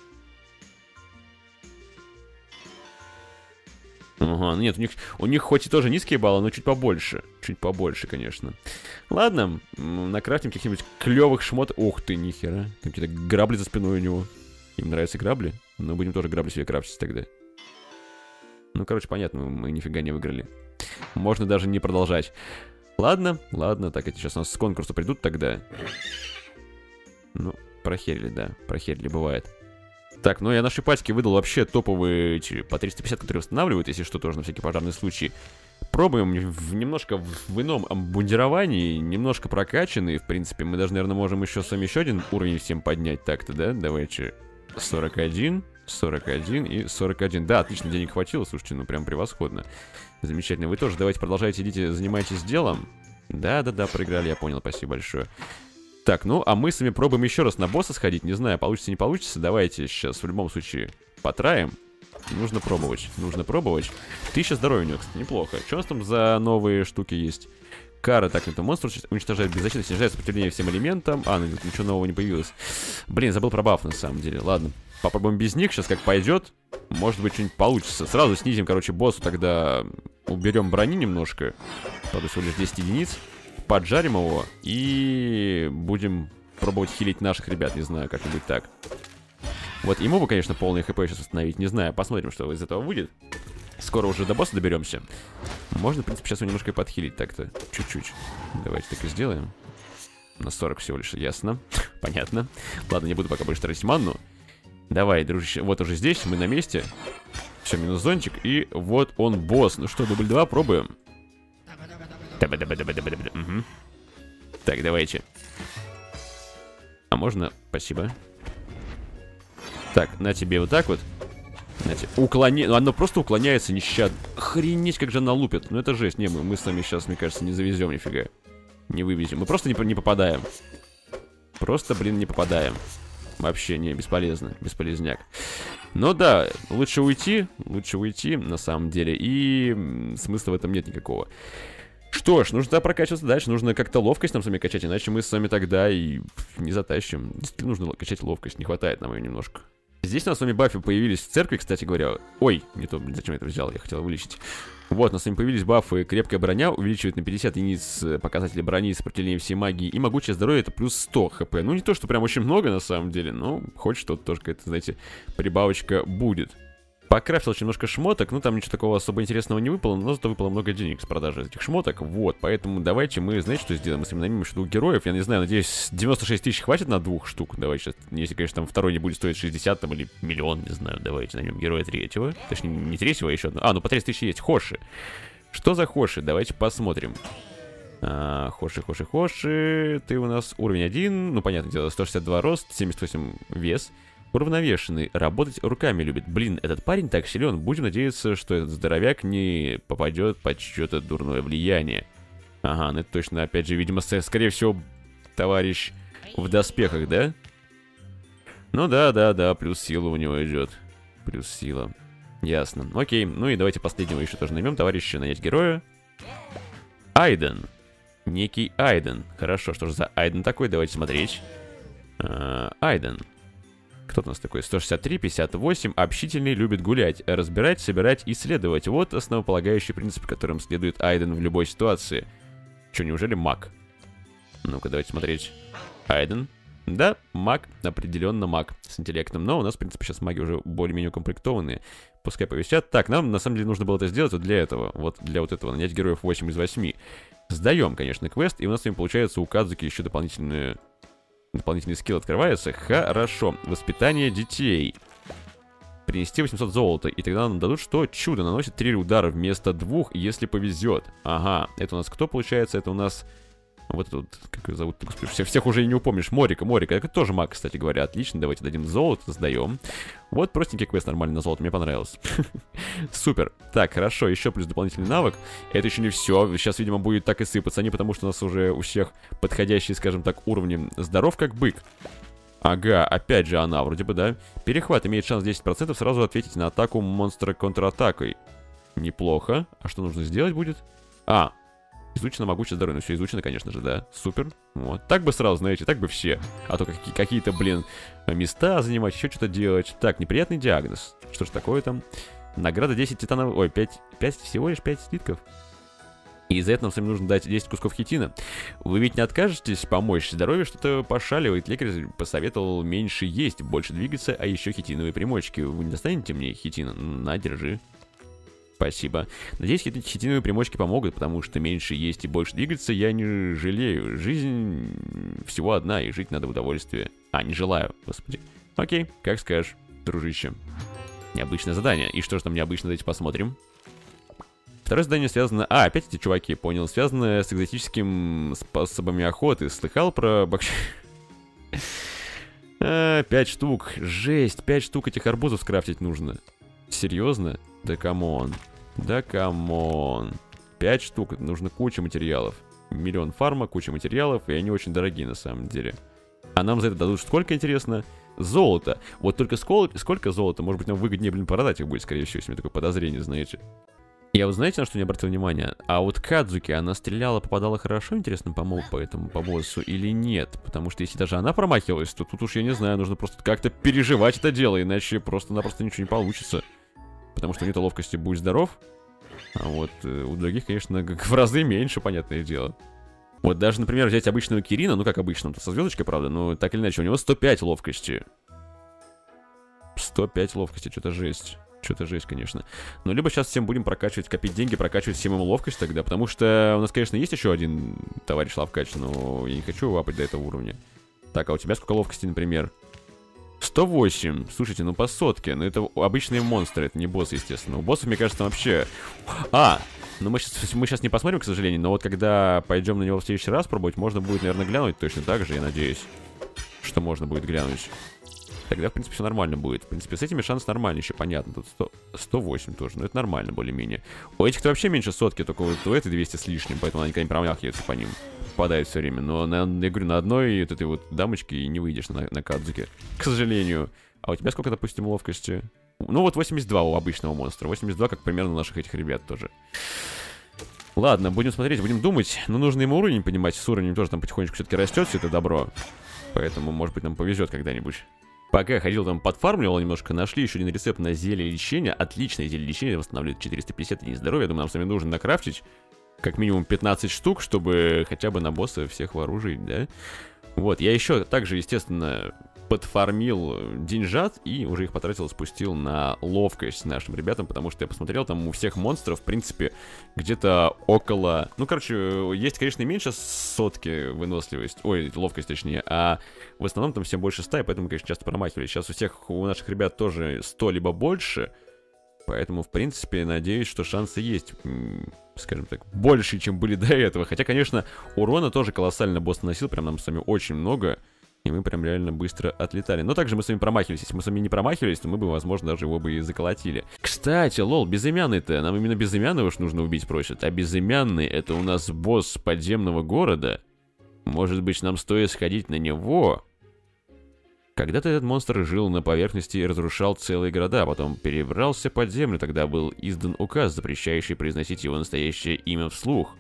Ага, нет, у них хоть и тоже низкие баллы, но чуть побольше. Чуть побольше, конечно. Ладно, накрафтим каких-нибудь клевых шмот. Ух ты, нихера. Какие-то грабли за спиной у него. Им нравятся грабли? Но будем тоже грабли себе крафтить тогда. Ну, короче, понятно, мы нифига не выиграли. Можно даже не продолжать. Ладно, ладно, так, эти сейчас у нас с конкурса придут тогда. Ну, прохерили, да, прохерили, бывает. Так, ну я нашей пачке выдал вообще топовые по 350, которые восстанавливают, если что, тоже на всякий пожарный случай. Пробуем немножко в ином обмундировании, немножко прокачанные, в принципе. Мы даже, наверное, можем еще с вами еще один уровень всем поднять так-то, да? Давайте 41, 41 и 41. Да, отлично, денег хватило, слушайте, ну прям превосходно. Замечательно. Вы тоже давайте продолжайте, идите, занимайтесь делом. Да-да-да, проиграли, я понял, спасибо большое. Так, ну, а мы с вами пробуем еще раз на босса сходить. Не знаю, получится, не получится. Давайте сейчас в любом случае потраем. Нужно пробовать, нужно пробовать. 1000 здоровья у него, кстати, неплохо. Что у нас там за новые штуки есть? Кара, так, это монстр уничтожает без защиты, снижает сопротивление всем элементам. А, ну ничего нового не появилось. Блин, забыл про баф на самом деле. Ладно, попробуем без них, сейчас как пойдет. Может быть, что-нибудь получится. Сразу снизим, короче, боссу, тогда уберем брони немножко. Правда, всего лишь 10 единиц. Поджарим его и будем пробовать хилить наших ребят, не знаю, как-нибудь так. Вот ему бы, конечно, полный хп сейчас восстановить, не знаю, посмотрим, что из этого выйдет. Скоро уже до босса доберемся. Можно, в принципе, сейчас его немножко и подхилить так-то, чуть-чуть. Давайте так и сделаем. На 40 всего лишь, ясно, понятно. Ладно, не буду пока больше тратить манну. Давай, дружище, вот уже здесь, мы на месте. Все, минус зонтик, и вот он, босс. Ну что, дубль 2, пробуем. Угу. Так, давайте. А можно? Спасибо. Так, на тебе вот так вот. Ну, оно просто уклоняется нещадно. Охренеть, как же она лупит. Ну это жесть. Не, мы с вами сейчас, мне кажется, не завезем нифига. Не вывезем. Мы просто не попадаем. Просто, блин, не попадаем. Вообще, не, бесполезно. Бесполезняк. Но да, лучше уйти, на самом деле. И смысла в этом нет никакого. Что ж, нужно прокачиваться дальше, нужно как-то ловкость нам с вами качать, иначе мы с вами тогда и не затащим. Действительно нужно качать ловкость, не хватает нам ее немножко. Здесь у нас с вами бафы появились в церкви, кстати говоря. Ой, не то, блин, зачем я это взял, я хотел вылечить. Вот, у нас с вами появились бафы. Крепкая броня увеличивает на 50 единиц показатели брони, сопротивление всей магии. И могучее здоровье это плюс 100 хп. Ну, не то, что прям очень много на самом деле, но хоть что-то тоже какая-то, знаете, прибавочка будет. Покрафтил немножко шмоток, ну там ничего такого особо интересного не выпало, но зато выпало много денег с продажи этих шмоток, вот, поэтому давайте мы, знаете, что сделаем, мы с вами наймем еще 2 героев, я не знаю, надеюсь, 96 тысяч хватит на 2 штук, давайте сейчас, если, конечно, там второй не будет стоить 60 там, или миллион, не знаю, давайте наймем героя третьего, точнее, не третьего, а еще одного, ну по 30 тысяч есть, Хоши. Что за Хоши, давайте посмотрим. Хоши, ты у нас уровень 1, ну, понятное дело, 162 рост, 78 вес. Уравновешенный, работать руками любит. Блин, этот парень так силен. Будем надеяться, что этот здоровяк не попадет под чье-то дурное влияние. Ага, ну это точно, опять же, видимо, скорее всего, товарищ в доспехах, да? Ну да, плюс сила у него идет. Плюс сила. Ясно. Окей, ну и давайте последнего еще тоже наймем. Товарища, нанять героя. Айден. Некий Айден. Хорошо, что же за Айден такой? Давайте смотреть. Айден. Кто у нас такой? 163, 58. Общительный, любит гулять, разбирать, собирать, исследовать. Вот основополагающий принцип, которым следует Айден в любой ситуации. Че, неужели маг? Ну-ка, давайте смотреть. Айден. Да, маг, определенно маг с интеллектом. Но у нас, в принципе, сейчас маги уже более-менее укомплектованные. Пускай повисят. Так, нам, на самом деле, нужно было это сделать вот для этого. Вот для вот этого. Нанять героев 8 из 8. Сдаем, конечно, квест. И у нас с вами получается у Кадзуки еще дополнительные Дополнительный скилл открывается. Хорошо. Воспитание детей. Принести 800 золота. И тогда нам дадут, что чудо. Наносит 3 удара вместо 2, если повезет. Ага. Это у нас кто получается? Это у нас... Вот этот, как его зовут, господи, всех уже не упомнишь. Морика. Это тоже маг, кстати говоря. Отлично, давайте дадим золото, сдаем. Вот простенький квест нормально на золото, мне понравилось. Супер. Так, хорошо, еще плюс дополнительный навык. Это еще не все. Сейчас, видимо, будет так и сыпаться. Не потому, что у нас уже у всех подходящие, скажем так, уровни. Здоров как бык. Ага, опять же она, вроде бы, да. Перехват имеет шанс 10% сразу ответить на атаку монстра контратакой. Неплохо. А что нужно сделать будет? Изучено могучее здоровье. Ну все изучено, конечно же, да. Супер. Вот. Так бы сразу, знаете, так бы все. А то какие-то, блин, места занимать, еще что-то делать. Так, неприятный диагноз. Что ж такое там? Награда 10 титанов... Ой, 5 всего лишь 5 слитков. И за это нам с вами нужно дать 10 кусков хитина. Вы ведь не откажетесь помочь? Здоровье что-то пошаливает. Лекарь посоветовал меньше есть, больше двигаться, а еще хитиновые примочки. Вы не достанете мне хитина? На, держи. Спасибо. Надеюсь, эти хитиновые примочки помогут, потому что меньше есть и больше двигаться я не жалею. Жизнь всего одна, и жить надо в удовольствие. Не желаю, господи. Окей, как скажешь, дружище. Необычное задание. И что же там необычно, давайте посмотрим. Второе задание связано... опять эти чуваки, понял. Связано с экзотическим способами охоты. Слыхал про 5 штук. Жесть, 5 штук этих арбузов скрафтить нужно. Серьезно? Да камон. Да камон. 5 штук, нужно куча материалов. Миллион фарма, куча материалов, и они очень дорогие на самом деле. А нам за это дадут сколько, интересно? Золото. Вот только сколько золота? Может быть, нам выгоднее, блин, продать их будет, скорее всего, если у меня такое подозрение, знаете. Я вот знаете, на что не обратил внимания? А вот Кадзуки, она стреляла, попадала хорошо, интересно, по боссу или нет? Потому что если даже она промахивалась, то тут уж, я не знаю, нужно просто как-то переживать это дело, иначе просто-напросто ничего не получится. Потому что у нее-то ловкости будь здоров. А вот у других, конечно, в разы меньше, понятное дело. Вот даже, например, взять обычного Кирина, ну как обычно, он со звездочкой, правда, но так или иначе, у него 105 ловкости. 105 ловкости, что-то жесть. Что-то жесть, конечно. Но либо сейчас всем будем прокачивать, копить деньги, прокачивать всем ему ловкость тогда. Потому что у нас, конечно, есть еще один товарищ ловкач, но я не хочу его апать до этого уровня. Так, а у тебя сколько ловкости, например? 108. Слушайте, ну по сотке. Ну это обычные монстры, это не боссы, естественно. У боссов, мне кажется, вообще... Ну мы сейчас не посмотрим, к сожалению, но вот когда пойдем на него в следующий раз пробовать, можно будет, наверное, глянуть точно так же, я надеюсь. Что можно будет глянуть. Тогда, в принципе, все нормально будет. В принципе, с этими шанс нормально еще, понятно. Тут 108 тоже, но это нормально, более-менее. У этих-то вообще меньше сотки, только вот у этой 200 с лишним, поэтому она никогда не промахивается по ним. Попадает все время. Но, я говорю, на одной вот этой вот дамочке не выйдешь на Кадзуке. К сожалению. А у тебя сколько, допустим, ловкости? Ну вот 82 у обычного монстра. 82, как примерно у наших этих ребят тоже. Ладно, будем смотреть, будем думать. Но нужно ему уровень понимать. С уровнем тоже там потихонечку все-таки растет все это добро. Поэтому, может быть, нам повезет когда-нибудь. Пока я ходил там, подфармливал немножко, нашли еще один рецепт на зелье лечения. Отличное зелье лечения, восстанавливает 450 единиц здоровья. Я думаю, нам с вами нужно накрафтить как минимум 15 штук, чтобы хотя бы на босса всех вооружить, да? Вот, я еще также, естественно, подфармил деньжат и уже их потратил, спустил на ловкость нашим ребятам, потому что я посмотрел, там у всех монстров, в принципе, где-то около... Ну, короче, есть, конечно, меньше сотки выносливость, ой, ловкость точнее, а в основном там всем больше 100, и поэтому, конечно, часто промахивались. Сейчас у наших ребят тоже 100 либо больше, поэтому, в принципе, надеюсь, что шансы есть, скажем так, больше, чем были до этого. Хотя, конечно, урона тоже колоссально босс наносил, прям нам с вами очень много. И мы прям реально быстро отлетали. Но также мы с вами промахивались. Если мы с вами не промахивались, то мы бы, возможно, даже его бы и заколотили. Кстати, лол, безымянный-то. Нам именно безымянного уж нужно убить просят. А безымянный — это у нас босс подземного города. Может быть, нам стоит сходить на него? Когда-то этот монстр жил на поверхности и разрушал целые города, а потом перебрался под землю. Тогда был издан указ, запрещающий произносить его настоящее имя вслух.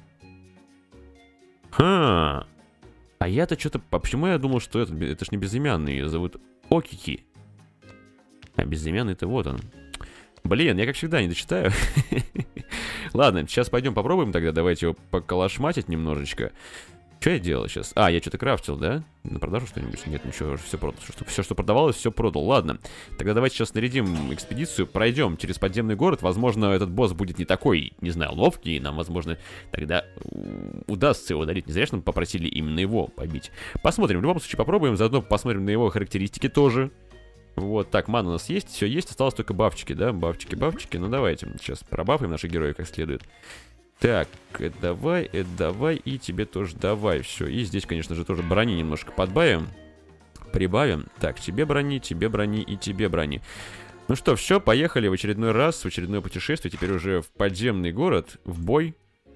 А я-то что-то... Почему я думал, что это ж не безымянный, ее зовут Окики. А безымянный-то вот он. Блин, я как всегда не дочитаю. Ладно, сейчас пойдем попробуем тогда. Давайте его поколошматить немножечко. Что я делал сейчас? А, я что-то крафтил, да? На продажу что-нибудь? Нет, ничего, все продал. Все, что продавалось, все продал. Ладно. Тогда давайте сейчас нарядим экспедицию, пройдем через подземный город. Возможно, этот босс будет не такой, не знаю, ловкий. Нам, возможно, тогда удастся его удалить. Не зря, что мы попросили именно его побить. Посмотрим. В любом случае, попробуем. Заодно посмотрим на его характеристики тоже. Вот, так, мана у нас есть, все есть. Осталось только бафчики, да? Бафчики. Ну, давайте. Сейчас пробафаем наших героев как следует. Так, это давай, и тебе тоже давай, все. И здесь, конечно же, тоже брони немножко подбавим, прибавим. Так, тебе брони, и тебе брони. Ну что, все, поехали в очередной раз, в очередное путешествие. Теперь уже в подземный город, в бой.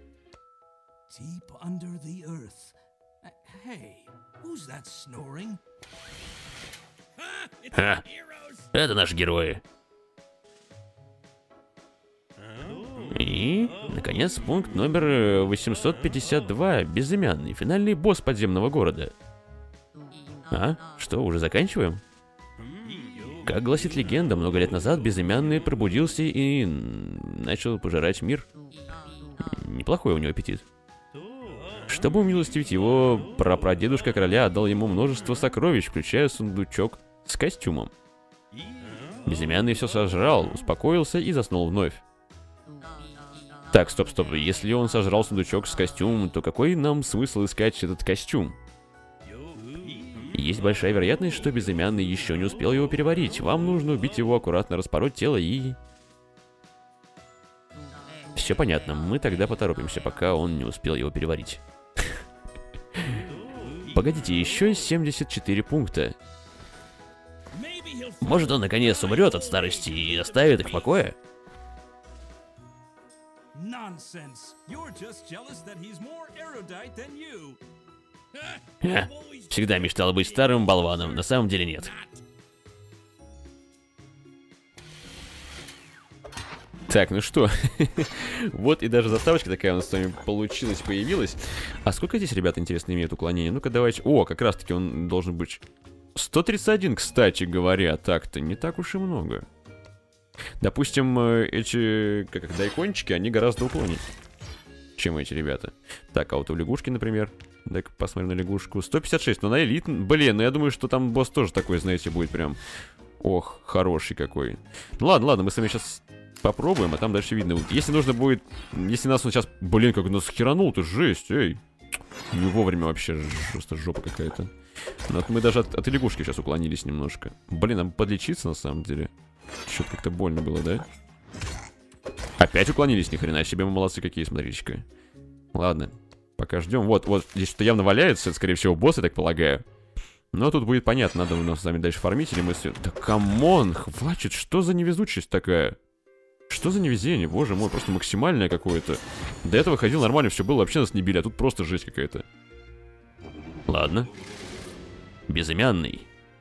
Ха, это наши герои. И, наконец, пункт номер 852. Безымянный, финальный босс подземного города. А? Что, уже заканчиваем? Как гласит легенда, много лет назад Безымянный пробудился и начал пожирать мир. Неплохой у него аппетит. Чтобы умилостивить его, прапрадедушка короля отдал ему множество сокровищ, включая сундучок с костюмом. Безымянный все сожрал, успокоился и заснул вновь. Так, стоп. Если он сожрал сундучок с костюмом, то какой нам смысл искать этот костюм? Есть большая вероятность, что Безымянный еще не успел его переварить. Вам нужно убить его, аккуратно распороть тело и... Все понятно, мы тогда поторопимся, пока он не успел его переварить. Погодите, еще 74 пункта. Может, он наконец умрет от старости и оставит их в покое? Всегда мечтал быть старым болваном, на самом деле нет. Так, ну что, вот и даже заставочка такая у нас с вами появилась. А сколько здесь, ребята, интересно, имеют уклонение? Ну-ка, давайте... О, как раз-таки он должен быть... 131, кстати говоря. Так-то не так уж и много. Допустим, эти, как их, дайкончики, они гораздо уклоннее, чем эти ребята. Так, а вот у лягушки, например. Дай-ка посмотрим на лягушку. 156, но на элит... Блин, ну я думаю, что там босс тоже такой, знаете, будет прям... Ох, хороший какой. Ну ладно, мы с вами сейчас попробуем, а там дальше видно. Если нужно будет... Если нас он сейчас... Блин, как нас херанул-то, жесть, эй. Не вовремя вообще, просто жопа какая-то. Но мы даже от лягушки сейчас уклонились немножко. Блин, нам подлечиться на самом деле. Что-то как-то больно было, да? Опять уклонились, ни хрена себе, мы молодцы какие, смотрите-ка. Ладно, пока ждем. Вот, здесь что-то явно валяется, это, скорее всего, босс, я так полагаю. Но тут будет понятно, надо у нас с вами дальше фармить, или мы все... Да камон, хватит, что за невезучесть такая? Что за невезение, боже мой, просто максимальное какое-то. До этого ходил нормально, все было, вообще нас не били, а тут просто жесть какая-то. Ладно. Безымянный.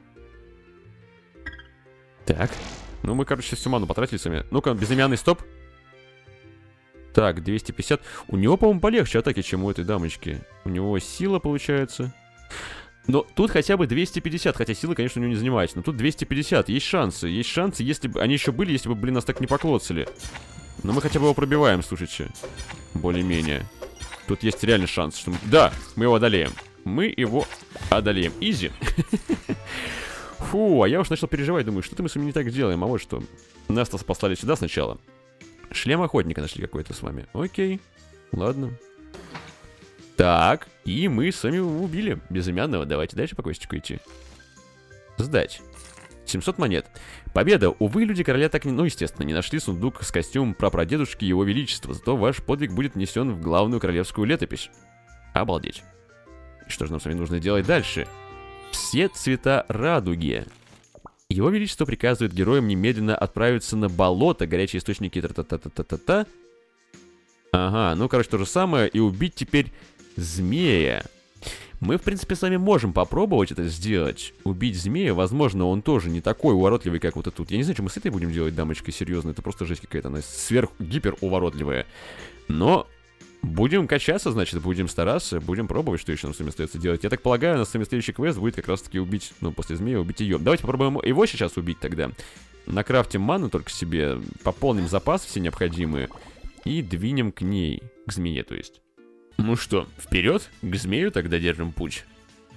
Так. Ну, мы, короче, всю ману потратили сами. Ну-ка, безымянный, стоп. Так, 250. У него, по-моему, полегче атаки, чем у этой дамочки. У него сила, получается. Но тут хотя бы 250, хотя силы, конечно, у него не занимается. Но тут 250, есть шансы, если бы... Они еще были, если бы, блин, нас так не поклоцали. Но мы хотя бы его пробиваем, слушайте. Более-менее. Тут есть реальный шанс, что мы... Да, мы его одолеем. Мы его одолеем. Изи. Фу, а я уж начал переживать, думаю, что-то мы с вами не так делаем. А вот что. Нас послали сюда сначала. Шлем охотника нашли какой-то с вами. Окей, ладно. Так, и мы с вами убили безымянного. Давайте дальше по квестику идти. Сдать. 700 монет. Победа. Увы, люди короля так не... Ну, естественно, не нашли сундук с костюмом прапрадедушки его величества. Зато ваш подвиг будет внесен в главную королевскую летопись. Обалдеть. И что же нам с вами нужно делать дальше? Все цвета радуги. Его величество приказывает героям немедленно отправиться на болото, горячие источники, та-та-та-та-та-та. Ага, ну, короче, то же самое. И убить теперь змея. Мы, в принципе, с вами можем попробовать это сделать. Убить змея, возможно, он тоже не такой уворотливый, как вот этот. Я не знаю, что мы с этой будем делать, дамочкой, серьезно. Это просто жесть какая-то, она сверх-гипер уворотливая. Но будем качаться, значит, будем стараться, будем пробовать, что еще нам с вами остается делать. Я так полагаю, у нас с вами следующий квест будет как раз-таки убить, ну, после змея убить ее. Давайте попробуем его сейчас убить тогда. Накрафтим ману только себе, пополним запас все необходимые и двинем к ней, к змее, то есть. Ну что, вперед, к змею тогда держим путь.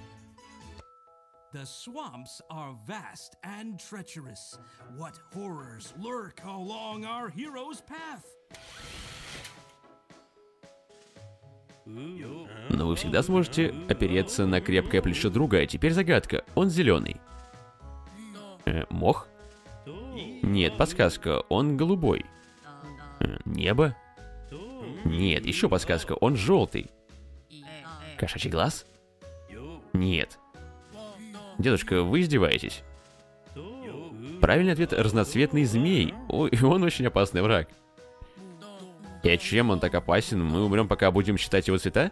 The swamps are vast and treacherous. What horrors lurk along our hero's path? Но вы всегда сможете опереться на крепкое плечо друга. А теперь загадка. Он зеленый. Мох? Нет, подсказка. Он голубой. Небо? Нет, еще подсказка. Он желтый. Кошачий глаз? Нет. Дедушка, вы издеваетесь? Правильный ответ — разноцветный змей. Ой, он очень опасный враг. И чем он так опасен? Мы умрем, пока будем считать его цвета?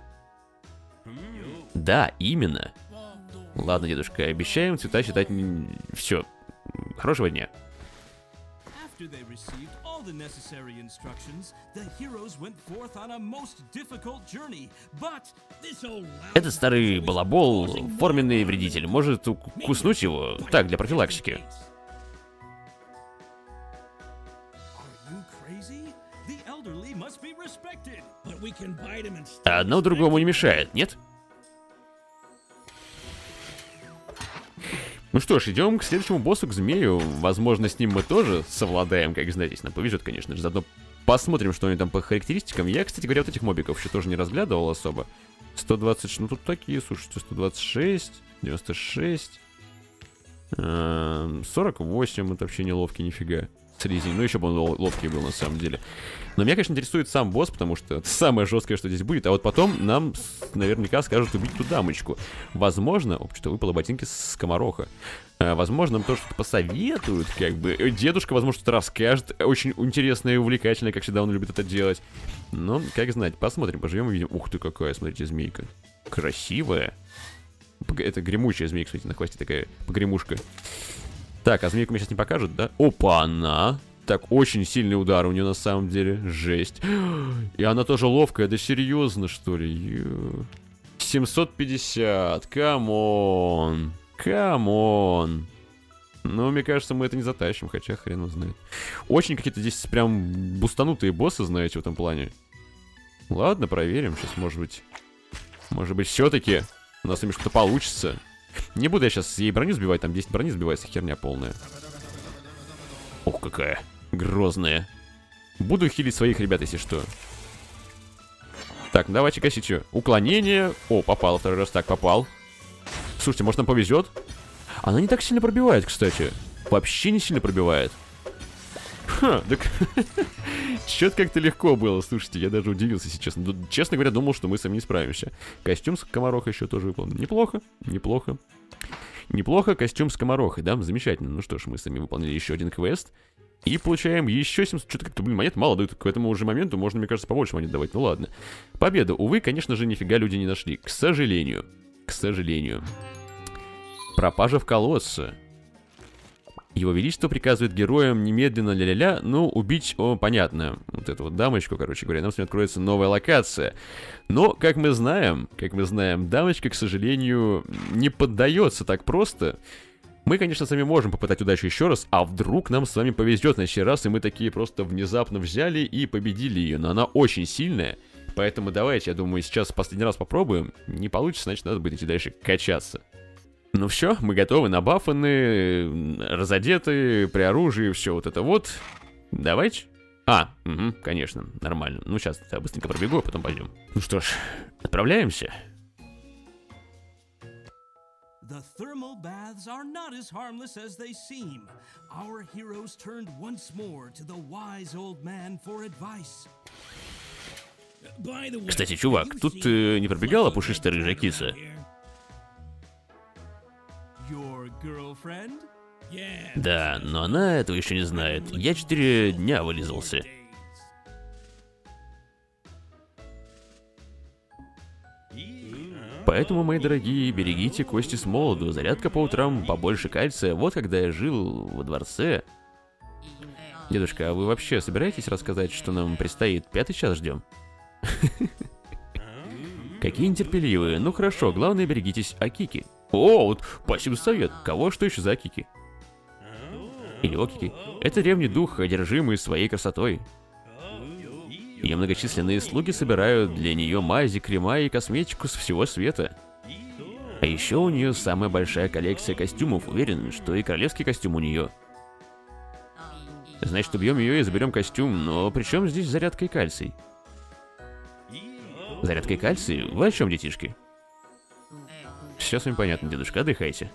Да, именно. Ладно, дедушка, обещаем цвета считать... Все. Хорошего дня. Этот старый балабол, форменный вредитель, может куснуть его, так, для профилактики. Одно другому не мешает, нет? Ну что ж, идем к следующему боссу, к змею. Возможно, с ним мы тоже совладаем, как знаете, если нам повезет, конечно же. Заодно посмотрим, что они там по характеристикам. Я, кстати говоря, вот этих мобиков еще тоже не разглядывал особо. 120, ну тут такие, слушайте, 126, 96, 48, это вообще не ловкий нифига. Слизень, ну еще бы он ловкий был на самом деле. Но меня, конечно, интересует сам босс, потому что это самое жесткое, что здесь будет. А вот потом нам наверняка скажут убить ту дамочку. Возможно, что выпало ботинки с скомороха. Возможно, нам тоже что-то посоветуют, как бы. Дедушка, возможно, что-то расскажет. Очень интересное и увлекательное, как всегда он любит это делать. Но, как знать, посмотрим, поживем и видим. Ух ты, какая, смотрите, змейка. Красивая. Это гремучая змейка, кстати, на хвосте такая погремушка. Так, а змейку мне сейчас не покажут, да? Опа-на! Так, очень сильный удар у нее на самом деле. Жесть. И она тоже ловкая. Да серьезно, что ли? 750. Камон. Камон. Ну, мне кажется, мы это не затащим, хотя хрен его знает. Очень какие-то здесь прям бустанутые боссы, знаете, в этом плане. Ладно, проверим. Сейчас, может быть, все-таки у нас с ними что-то получится. Не буду я сейчас ей броню сбивать, там 10 брони сбивается, херня полная. Ох, какая грозная. Буду хилить своих ребят, если что. Так, давайте гасить ее. Уклонение. О, попал второй раз. Так, попал. Слушайте, может, нам повезет? Она не так сильно пробивает, кстати. Вообще не сильно пробивает. Ха, так... Чё-то как-то легко было, слушайте, я даже удивился, если честно. Честно говоря, думал, что мы сами не справимся. Костюм скомороха еще тоже выполнен. Неплохо, неплохо. Неплохо, костюм скомороха, да, замечательно. Ну что ж, мы сами выполнили еще один квест. И получаем еще 700... Что-то как-то, блин, монет мало дают. К этому уже моменту можно, мне кажется, побольше монет давать. Ну ладно. Победа. Увы, конечно же, нифига люди не нашли. К сожалению. К сожалению. Пропажа в колодце. Его Величество приказывает героям немедленно ля-ля-ля, ну, убить, понятно, вот эту вот дамочку, короче говоря, нам с ней откроется новая локация. Но, как мы знаем, дамочка, к сожалению, не поддается так просто. Мы, конечно, сами можем попытать удачу еще раз, а вдруг нам с вами повезет на сей раз, и мы такие просто внезапно взяли и победили ее, но она очень сильная, поэтому давайте, я думаю, сейчас в последний раз попробуем, не получится, значит, надо будет идти дальше качаться. Ну все, мы готовы, набафаны, разодеты, при оружии, все вот это вот. Давайте. Угу, конечно, нормально. Ну сейчас я быстренько пробегу, а потом пойдем. Ну что ж, отправляемся. The thermal baths are not as harmless as they seem. Our heroes turned once more to the wise old man for advice. Кстати, чувак, тут не пробегала пушистая рыжая киса? Да, но она этого еще не знает. Я 4 дня вылизался. Поэтому, мои дорогие, берегите кости с молоду. Зарядка по утрам, побольше кальция. Вот когда я жил во дворце. Дедушка, а вы вообще собираетесь рассказать, что нам предстоит? 5-й час ждем? Какие нетерпеливые. Ну хорошо, главное, берегитесь Акики. О, вот, спасибо за совет. Кого что еще за Акики? Или Окики? Это древний дух, одержимый своей красотой. Ее многочисленные слуги собирают для нее мази, крема и косметику с всего света. А еще у нее самая большая коллекция костюмов. Уверен, что и королевский костюм у нее. Значит, убьем ее и заберем костюм. Но при чем здесь зарядка и кальций? Зарядка и кальций? Вы о чем, детишки? Все с вами понятно, дедушка, отдыхайте.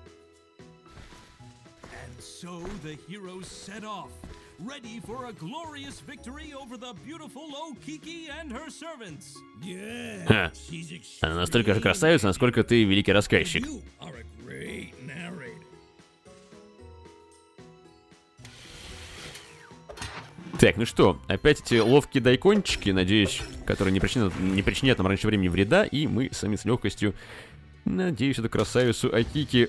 Ready for a glorious victory over the beautiful Okiki and her servants. Ха. Она настолько же красавица, насколько ты великий рассказчик. Так, ну что, опять эти ловкие дайкончики, надеюсь, которые не причинят нам раньше времени вреда, и мы сами с легкостью, надеюсь, эту красавицу Окики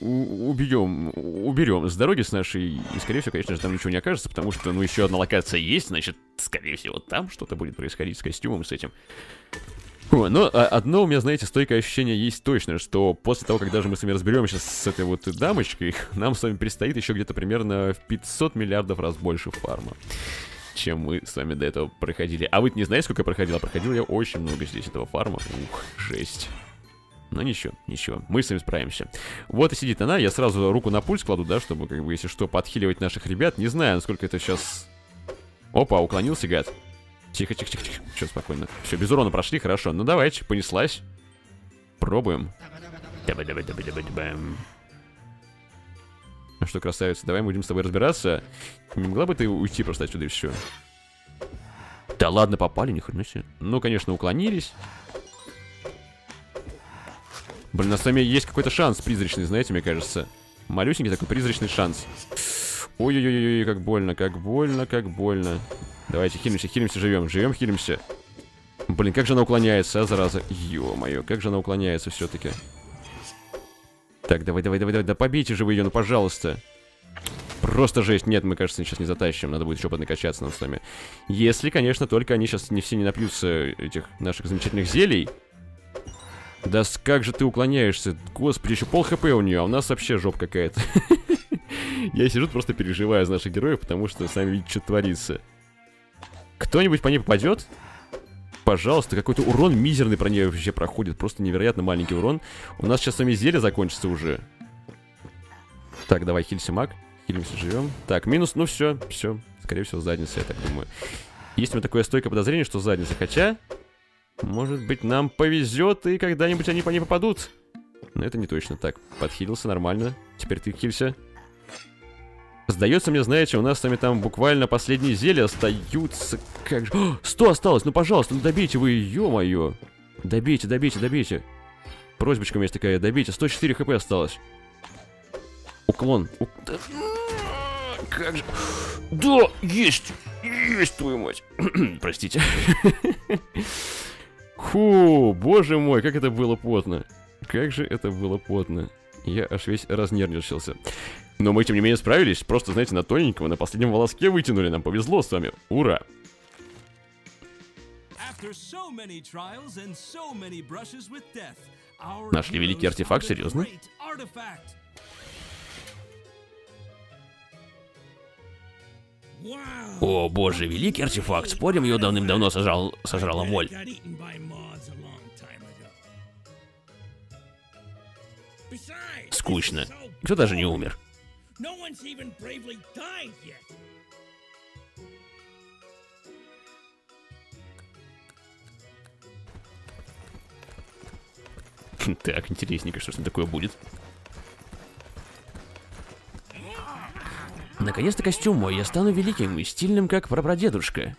уберем с дороги с нашей. И, скорее всего, конечно же, там ничего не окажется, потому что, ну, еще одна локация есть, значит, скорее всего, там что-то будет происходить с костюмом, с этим. Но одно у меня, знаете, стойкое ощущение есть точно, что после того, как даже мы с вами разберемся с этой вот дамочкой, нам с вами предстоит еще где-то примерно в 500 миллиардов раз больше фарма, чем мы с вами до этого проходили. А вы не знаете, сколько я проходил? А проходил я очень много здесь этого фарма. Ух, жесть. Но ничего, ничего, мы с вами справимся. Вот и сидит она, я сразу руку на пульс кладу, да, чтобы, как бы, если что, подхиливать наших ребят. Не знаю, насколько это сейчас... Опа, уклонился, гад. Тихо, тихо, тихо, тихо. Все, спокойно. Все, без урона прошли, хорошо. Ну, давайте, понеслась. Пробуем. Ну что, красавица, давай мы будем с тобой разбираться. Не могла бы ты уйти просто отсюда и все? Да ладно, попали, ни хрена себе. Ну, конечно, уклонились. Блин, у нас с вами есть какой-то шанс призрачный, знаете, мне кажется. Малюсенький такой призрачный шанс. Ой-ой-ой, как больно, как больно, как больно. Давайте, хилимся, хилимся, живем, живем, хилимся. Блин, как же она уклоняется, а, зараза. Ё-моё, как же она уклоняется все-таки. Так, давай, давай, давай, давай, да побейте же вы ее, ну пожалуйста. Просто жесть. Нет, мы, кажется, сейчас не затащим. Надо будет еще поднакачаться нам с вами. Если, конечно, только они сейчас не все не напьются этих наших замечательных зелий. Да как же ты уклоняешься? Господи, еще пол хп у нее, а у нас вообще жопа какая-то. Я сижу, просто переживаю за наших героев, потому что сами видите, что творится. Кто-нибудь по ней попадет? Пожалуйста, какой-то урон мизерный про нее вообще проходит. Просто невероятно маленький урон. У нас сейчас с вами зелье закончится уже. Так, давай, хилься, маг. Хилимся, живем. Так, минус, ну все, все. Скорее всего, задница, я так думаю. Есть у меня такое стойкое подозрение, что задница. Хотя, может быть, нам повезет, и когда-нибудь они по ней попадут. Но это не точно. Так, подхилился, нормально. Теперь ты хилься. Сдается мне, знаете, у нас с вами там буквально последние зелья остаются. Как же... О, 100 осталось, ну пожалуйста, ну добейте вы, ё-моё. Добейте, добейте, добейте. Просьбочка у меня есть такая, добейте, 104 хп осталось. Уклон. Как же... Да, есть! Есть, твою мать. Простите. Фу, боже мой, как это было потно. Как же это было потно. Я аж весь разнервничался. Но мы, тем не менее, справились. Просто, знаете, на тоненького, на последнем волоске вытянули. Нам повезло с вами. Ура! Нашли великий артефакт, серьезно? О боже, великий артефакт. Спорим, ее давным-давно сожрала моль. Скучно. Кто даже не умер. Так, интересненько, что там такое будет. Наконец-то костюм мой, я стану великим и стильным, как прапрадедушка.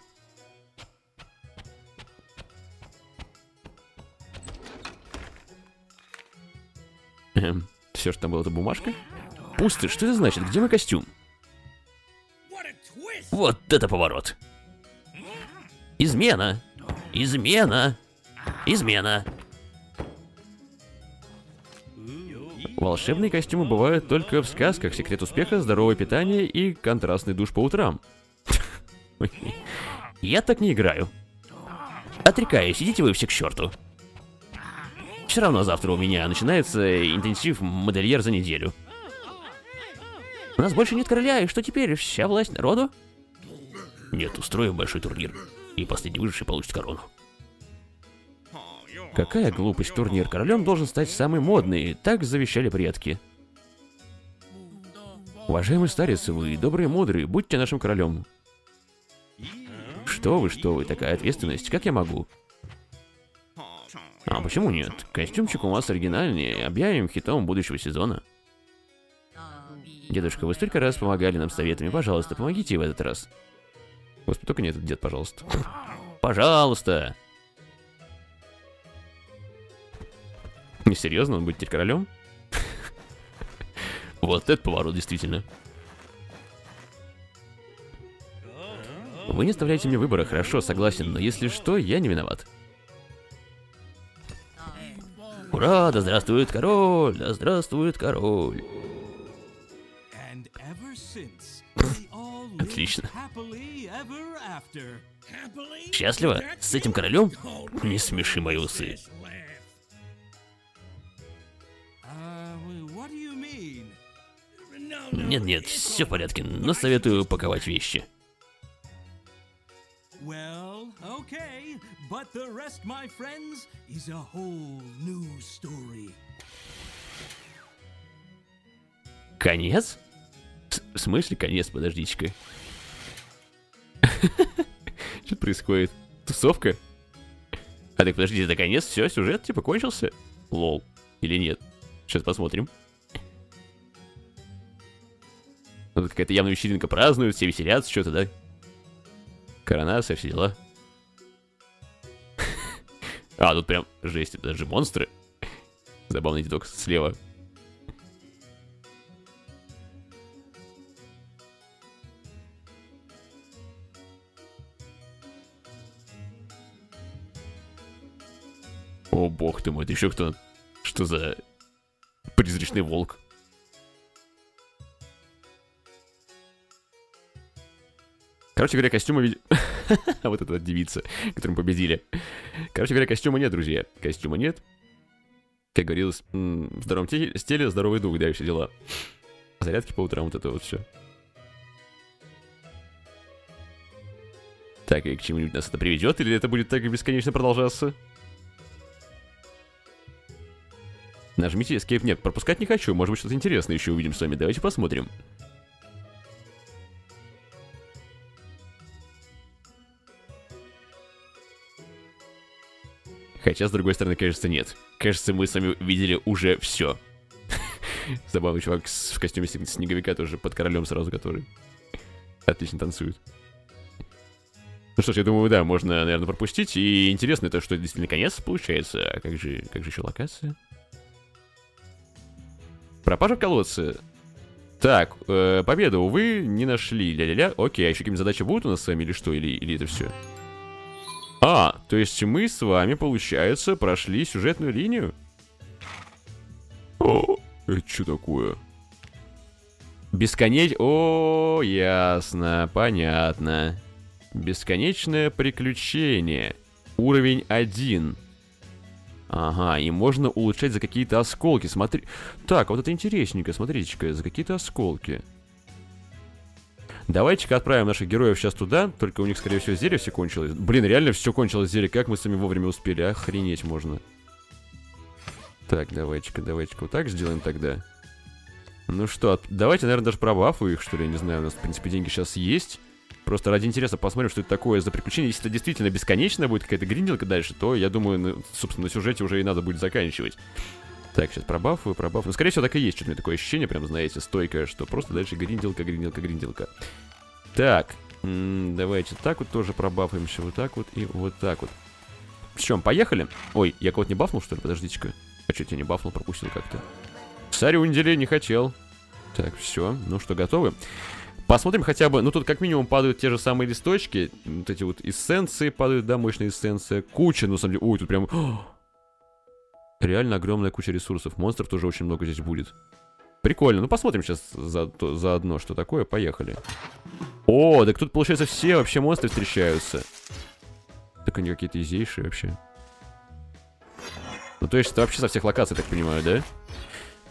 Все, что там было, это бумажка? Пусто, что это значит? Где мой костюм? Вот это поворот. Измена. Измена. Измена. Волшебные костюмы бывают только в сказках. Секрет успеха, здоровое питание и контрастный душ по утрам. Я так не играю. Отрекаюсь, идите вы все к черту. Все равно завтра у меня начинается интенсив модельер за неделю. У нас больше нет короля, и что теперь? Вся власть народу? Нет, устроим большой турнир. И последний выживший получит корону. Какая глупость, турнир королем должен стать самый модный, так завещали предки. Уважаемый старец, вы добрый и мудрый, будьте нашим королем. Что вы, такая ответственность, как я могу? А почему нет? Костюмчик у вас оригинальный, объявим хитом будущего сезона. Дедушка, вы столько раз помогали нам советами, пожалуйста, помогите и в этот раз. Господи, только не этот дед, пожалуйста. Пожалуйста! Не серьезно, он будет теперь королем? Вот это поворот, действительно. Вы не оставляете мне выбора, хорошо, согласен, но если что, я не виноват. Ура, да здравствует король, да здравствует король. Отлично. Счастливо? С этим королем? Не смеши мои усы. Нет, все в порядке, но советую паковать вещи. Well, okay, but the rest, my friends, is a whole new story. Конец? В смысле конец? Подождите-ка. Что происходит? Тусовка? А так подождите, это конец? Все, сюжет типа кончился? Лол. Или нет? Сейчас посмотрим. Тут какая-то явно вечеринка празднуют, все веселятся, что-то, да? Коронация, все дела. А, тут прям жесть, это даже монстры. Забавный дедок слева. О, бог ты мой, это еще кто? Что за призрачный волк? Короче говоря, костюма... Вот эта вот девица, которую мы победили. Короче говоря, костюма нет, друзья. Костюма нет. Как говорилось, в здоровом теле здоровый дух, да, и все дела. Зарядки по утрам, вот это вот все. Так, и к чему-нибудь нас это приведет? Или это будет так и бесконечно продолжаться? Нажмите Escape. Нет, пропускать не хочу. Может быть, что-то интересное еще увидим с вами. Давайте посмотрим. Хотя, с другой стороны, кажется, нет. Кажется, мы с вами видели уже все. Забавный чувак в костюме снеговика тоже под королем сразу, который отлично танцует. Ну что ж, я думаю, да, можно, наверное, пропустить. И интересно это, что это действительно конец получается. А как же еще локация? Пропажа в колодце. Так, победу, увы, не нашли. Ля-ля-ля. Окей, а еще какие-нибудь задачи будут у нас с вами или что? Или это все? А, то есть мы с вами, получается, прошли сюжетную линию? О, это что такое? О, ясно, понятно. Бесконечное приключение. Уровень 1. Ага, и можно улучшать за какие-то осколки. Смотри. Так, вот это интересненько, смотрите-ка, за какие-то осколки. Давайте-ка отправим наших героев сейчас туда. Только у них, скорее всего, зелье все кончилось. Блин, реально все кончилось зелье. Как мы с вами вовремя успели? Охренеть можно. Так, давайте-ка вот так сделаем тогда. Ну что, давайте, наверное, даже пробафу их, что ли. Я не знаю, у нас, в принципе, деньги сейчас есть. Просто ради интереса посмотрим, что это такое за приключение. Если это действительно бесконечно будет какая-то гринделка дальше, то, я думаю, собственно, на сюжете уже и надо будет заканчивать. Так, сейчас пробафу. Ну, скорее всего, так и есть. Что-то у меня такое ощущение, прям, знаете, стойкое, что просто дальше гринделка. Так, давайте так вот тоже пробафаемся. Вот так вот и вот так вот. В чем, поехали? Ой, я кого-то не бафнул, что ли? Подождите-ка. А что, я не бафнул, пропустил как-то. Сарюнделе не хотел. Так, все. Ну что, готовы? Посмотрим хотя бы, ну тут как минимум падают те же самые листочки. Вот эти вот эссенции падают, да, мощная эссенция. Куча, ну, на самом деле, ой, тут прям... Реально огромная куча ресурсов. Монстров тоже очень много здесь будет. Прикольно. Ну, посмотрим сейчас заодно, что такое. Поехали. О, так тут, получается, все вообще монстры встречаются. Так они какие-то изейшие вообще. Ну, то есть это вообще со всех локаций, так понимаю, да?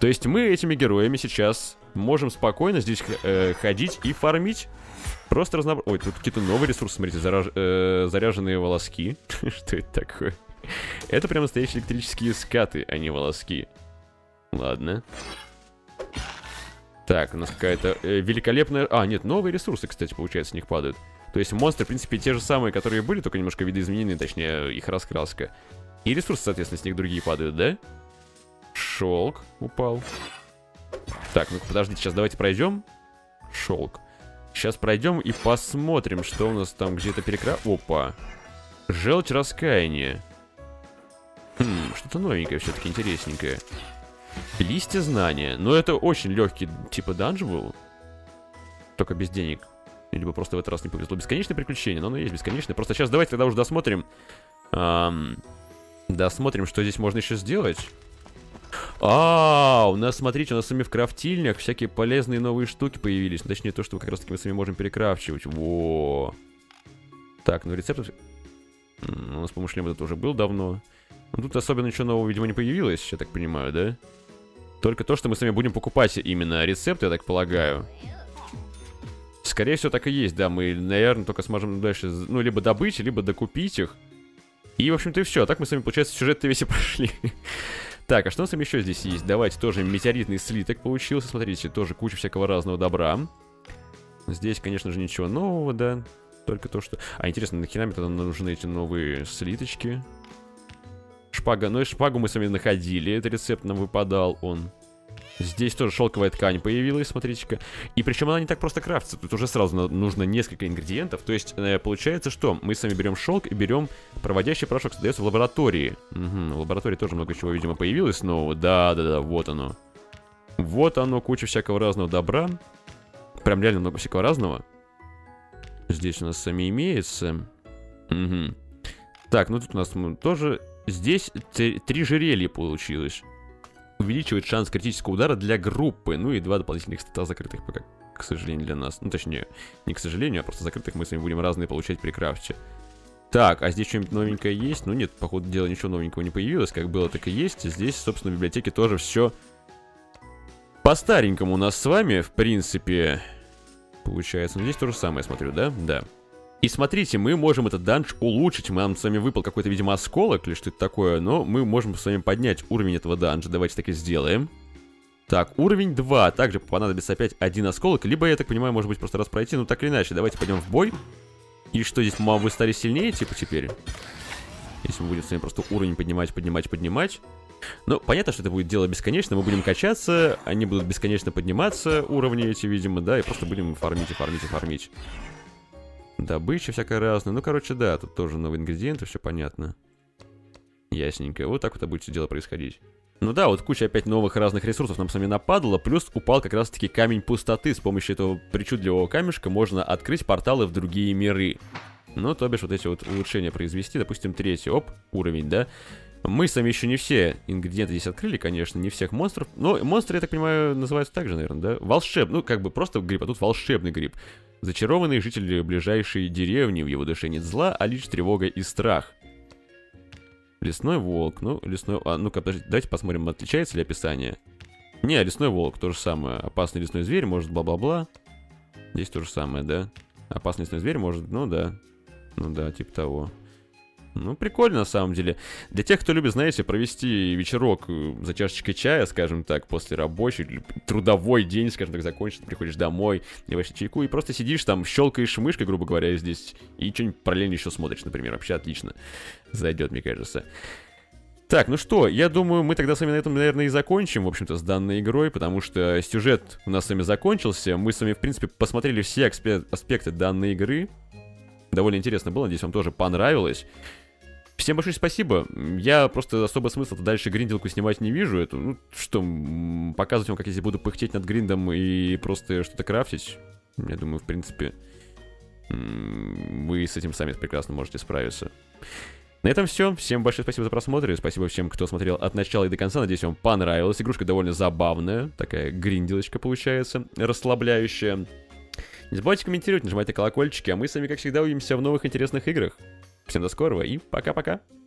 То есть мы этими героями сейчас можем спокойно здесь ходить и фармить. Просто разнообразить. Ой, тут какие-то новые ресурсы, смотрите, заряженные волоски. Что это такое? Это прям настоящие электрические скаты, а не волоски. Ладно. Так, у нас какая-то великолепная... А, нет, новые ресурсы, кстати, получается, с них падают. То есть монстры, в принципе, те же самые, которые были, только немножко видоизменены, точнее, их раскраска. И ресурсы, соответственно, с них другие падают, да? Шелк упал. Так, ну-ка, подождите, сейчас давайте пройдем. Шелк. Сейчас пройдем и посмотрим, что у нас там где-то Опа. Желчь раскаяния. Что-то новенькое все-таки, интересненькое. Листья знания. Но это очень легкий, типа, данж был. Только без денег. Либо просто в этот раз не повезло. Бесконечное приключение, но оно есть бесконечное. Просто сейчас давайте тогда уже досмотрим. Досмотрим, что здесь можно еще сделать. У нас, смотрите, у нас с вами в крафтильнях всякие полезные новые штуки появились. Точнее, то, что как раз таки мы с вами можем перекрафчивать. Во. Так, ну рецептов... У нас, по-моему, шлем этот уже был давно. Но тут особенно ничего нового, видимо, не появилось, я так понимаю, да? Только то, что мы с вами будем покупать именно рецепты, я так полагаю. Скорее всего, так и есть, да. Мы, наверное, только сможем дальше, ну, либо добыть, либо докупить их. И, в общем-то, и все. Так мы с вами, получается, сюжет-то весь и прошли. Так, а что у нас еще здесь есть? Давайте, тоже метеоритный слиток получился. Смотрите, тоже куча всякого разного добра. Здесь, конечно же, ничего нового, да. Только то, что... интересно, нахера мне тогда нужны эти новые слиточки? Шпага. Ну и шпагу мы с вами находили. Это рецепт нам выпадал он. Здесь тоже шелковая ткань появилась, смотрите-ка. И причем она не так просто крафтится. Тут уже сразу нужно несколько ингредиентов. То есть, получается, что мы с вами берем шелк и берем проводящий порошок. Создается в лаборатории. В лаборатории тоже много чего, видимо, появилось нового. Да, вот оно. Вот оно, куча всякого разного добра. Прям реально много всякого разного. Здесь у нас с вами имеется. Так, ну тут у нас тоже... Здесь 3 жерелья получилось. Увеличивает шанс критического удара для группы. Ну и 2 дополнительных стата закрытых пока, к сожалению, для нас. Ну, точнее, не к сожалению, а просто закрытых мы с вами будем разные получать при крафте. Так, а здесь что-нибудь новенькое есть? Ну нет, по ходу дела ничего новенького не появилось. Как было, так и есть. Здесь, собственно, в библиотеке тоже все по-старенькому у нас с вами, в принципе, получается. Но здесь то же самое, смотрю, да? Да. И смотрите, мы можем этот данж улучшить. Нам с вами выпал какой-то, видимо, осколок или что-то такое. Но мы можем с вами поднять уровень этого данжа. Давайте так и сделаем. Так, уровень 2. Также понадобится опять 1 осколок. Либо, я так понимаю, может быть, просто раз пройти. Ну, так или иначе, давайте пойдем в бой. И что здесь, вы стали сильнее, типа, теперь? Если мы будем с вами просто уровень поднимать. Ну, понятно, что это будет дело бесконечно. Мы будем качаться, они будут бесконечно подниматься, уровни эти, видимо, да. И просто будем фармить. Добыча всякая разная. Ну, короче, да, тут тоже новые ингредиенты, все понятно. Ясненько. Вот так вот это будет все дело происходить. Ну да, вот куча опять новых разных ресурсов нам с вами нападала. Плюс упал как раз-таки камень пустоты. С помощью этого причудливого камешка можно открыть порталы в другие миры. Ну, то бишь, вот эти вот улучшения произвести. Допустим, 3-й, уровень, да. Мы с вами еще не все ингредиенты здесь открыли, конечно, не всех монстров. Но монстры, я так понимаю, называются так же, наверное, да? Волшебный, ну, как бы просто гриб, а тут волшебный гриб. Зачарованный житель ближайшей деревни, в его душе нет зла, а лишь тревога и страх. Лесной волк, ну, лесной... ну-ка, подождите, давайте посмотрим, отличается ли описание. Не, лесной волк, то же самое. Опасный лесной зверь, может, бла-бла-бла. Здесь то же самое, да? Опасный лесной зверь, может, ну да. Ну да, типа того. Ну, прикольно, на самом деле. Для тех, кто любит, знаете, провести вечерок за чашечкой чая, скажем так, после рабочий, трудовой день, скажем так, закончится, приходишь домой, делаешь чайку и просто сидишь там, щелкаешь мышкой, грубо говоря, здесь, и что-нибудь параллельно еще смотришь, например. Вообще отлично. Зайдет, мне кажется. Так, ну что, я думаю, мы тогда с вами на этом, наверное, и закончим, в общем-то, с данной игрой, потому что сюжет у нас с вами закончился. Мы с вами, в принципе, посмотрели все аспекты данной игры. Довольно интересно было, надеюсь, вам тоже понравилось. Всем большое спасибо. Я просто особо смысла дальше гринделку снимать не вижу. Это, ну, что, показывать вам, как я здесь буду пыхтеть над гриндом и просто что-то крафтить. Я думаю, в принципе, вы с этим сами прекрасно можете справиться. На этом все. Всем большое спасибо за просмотр. И спасибо всем, кто смотрел от начала и до конца. Надеюсь, вам понравилась. Игрушка довольно забавная. Такая гринделочка получается, расслабляющая. Не забывайте комментировать, нажимайте колокольчики. А мы с вами, как всегда, увидимся в новых интересных играх. Всем до скорого и пока-пока.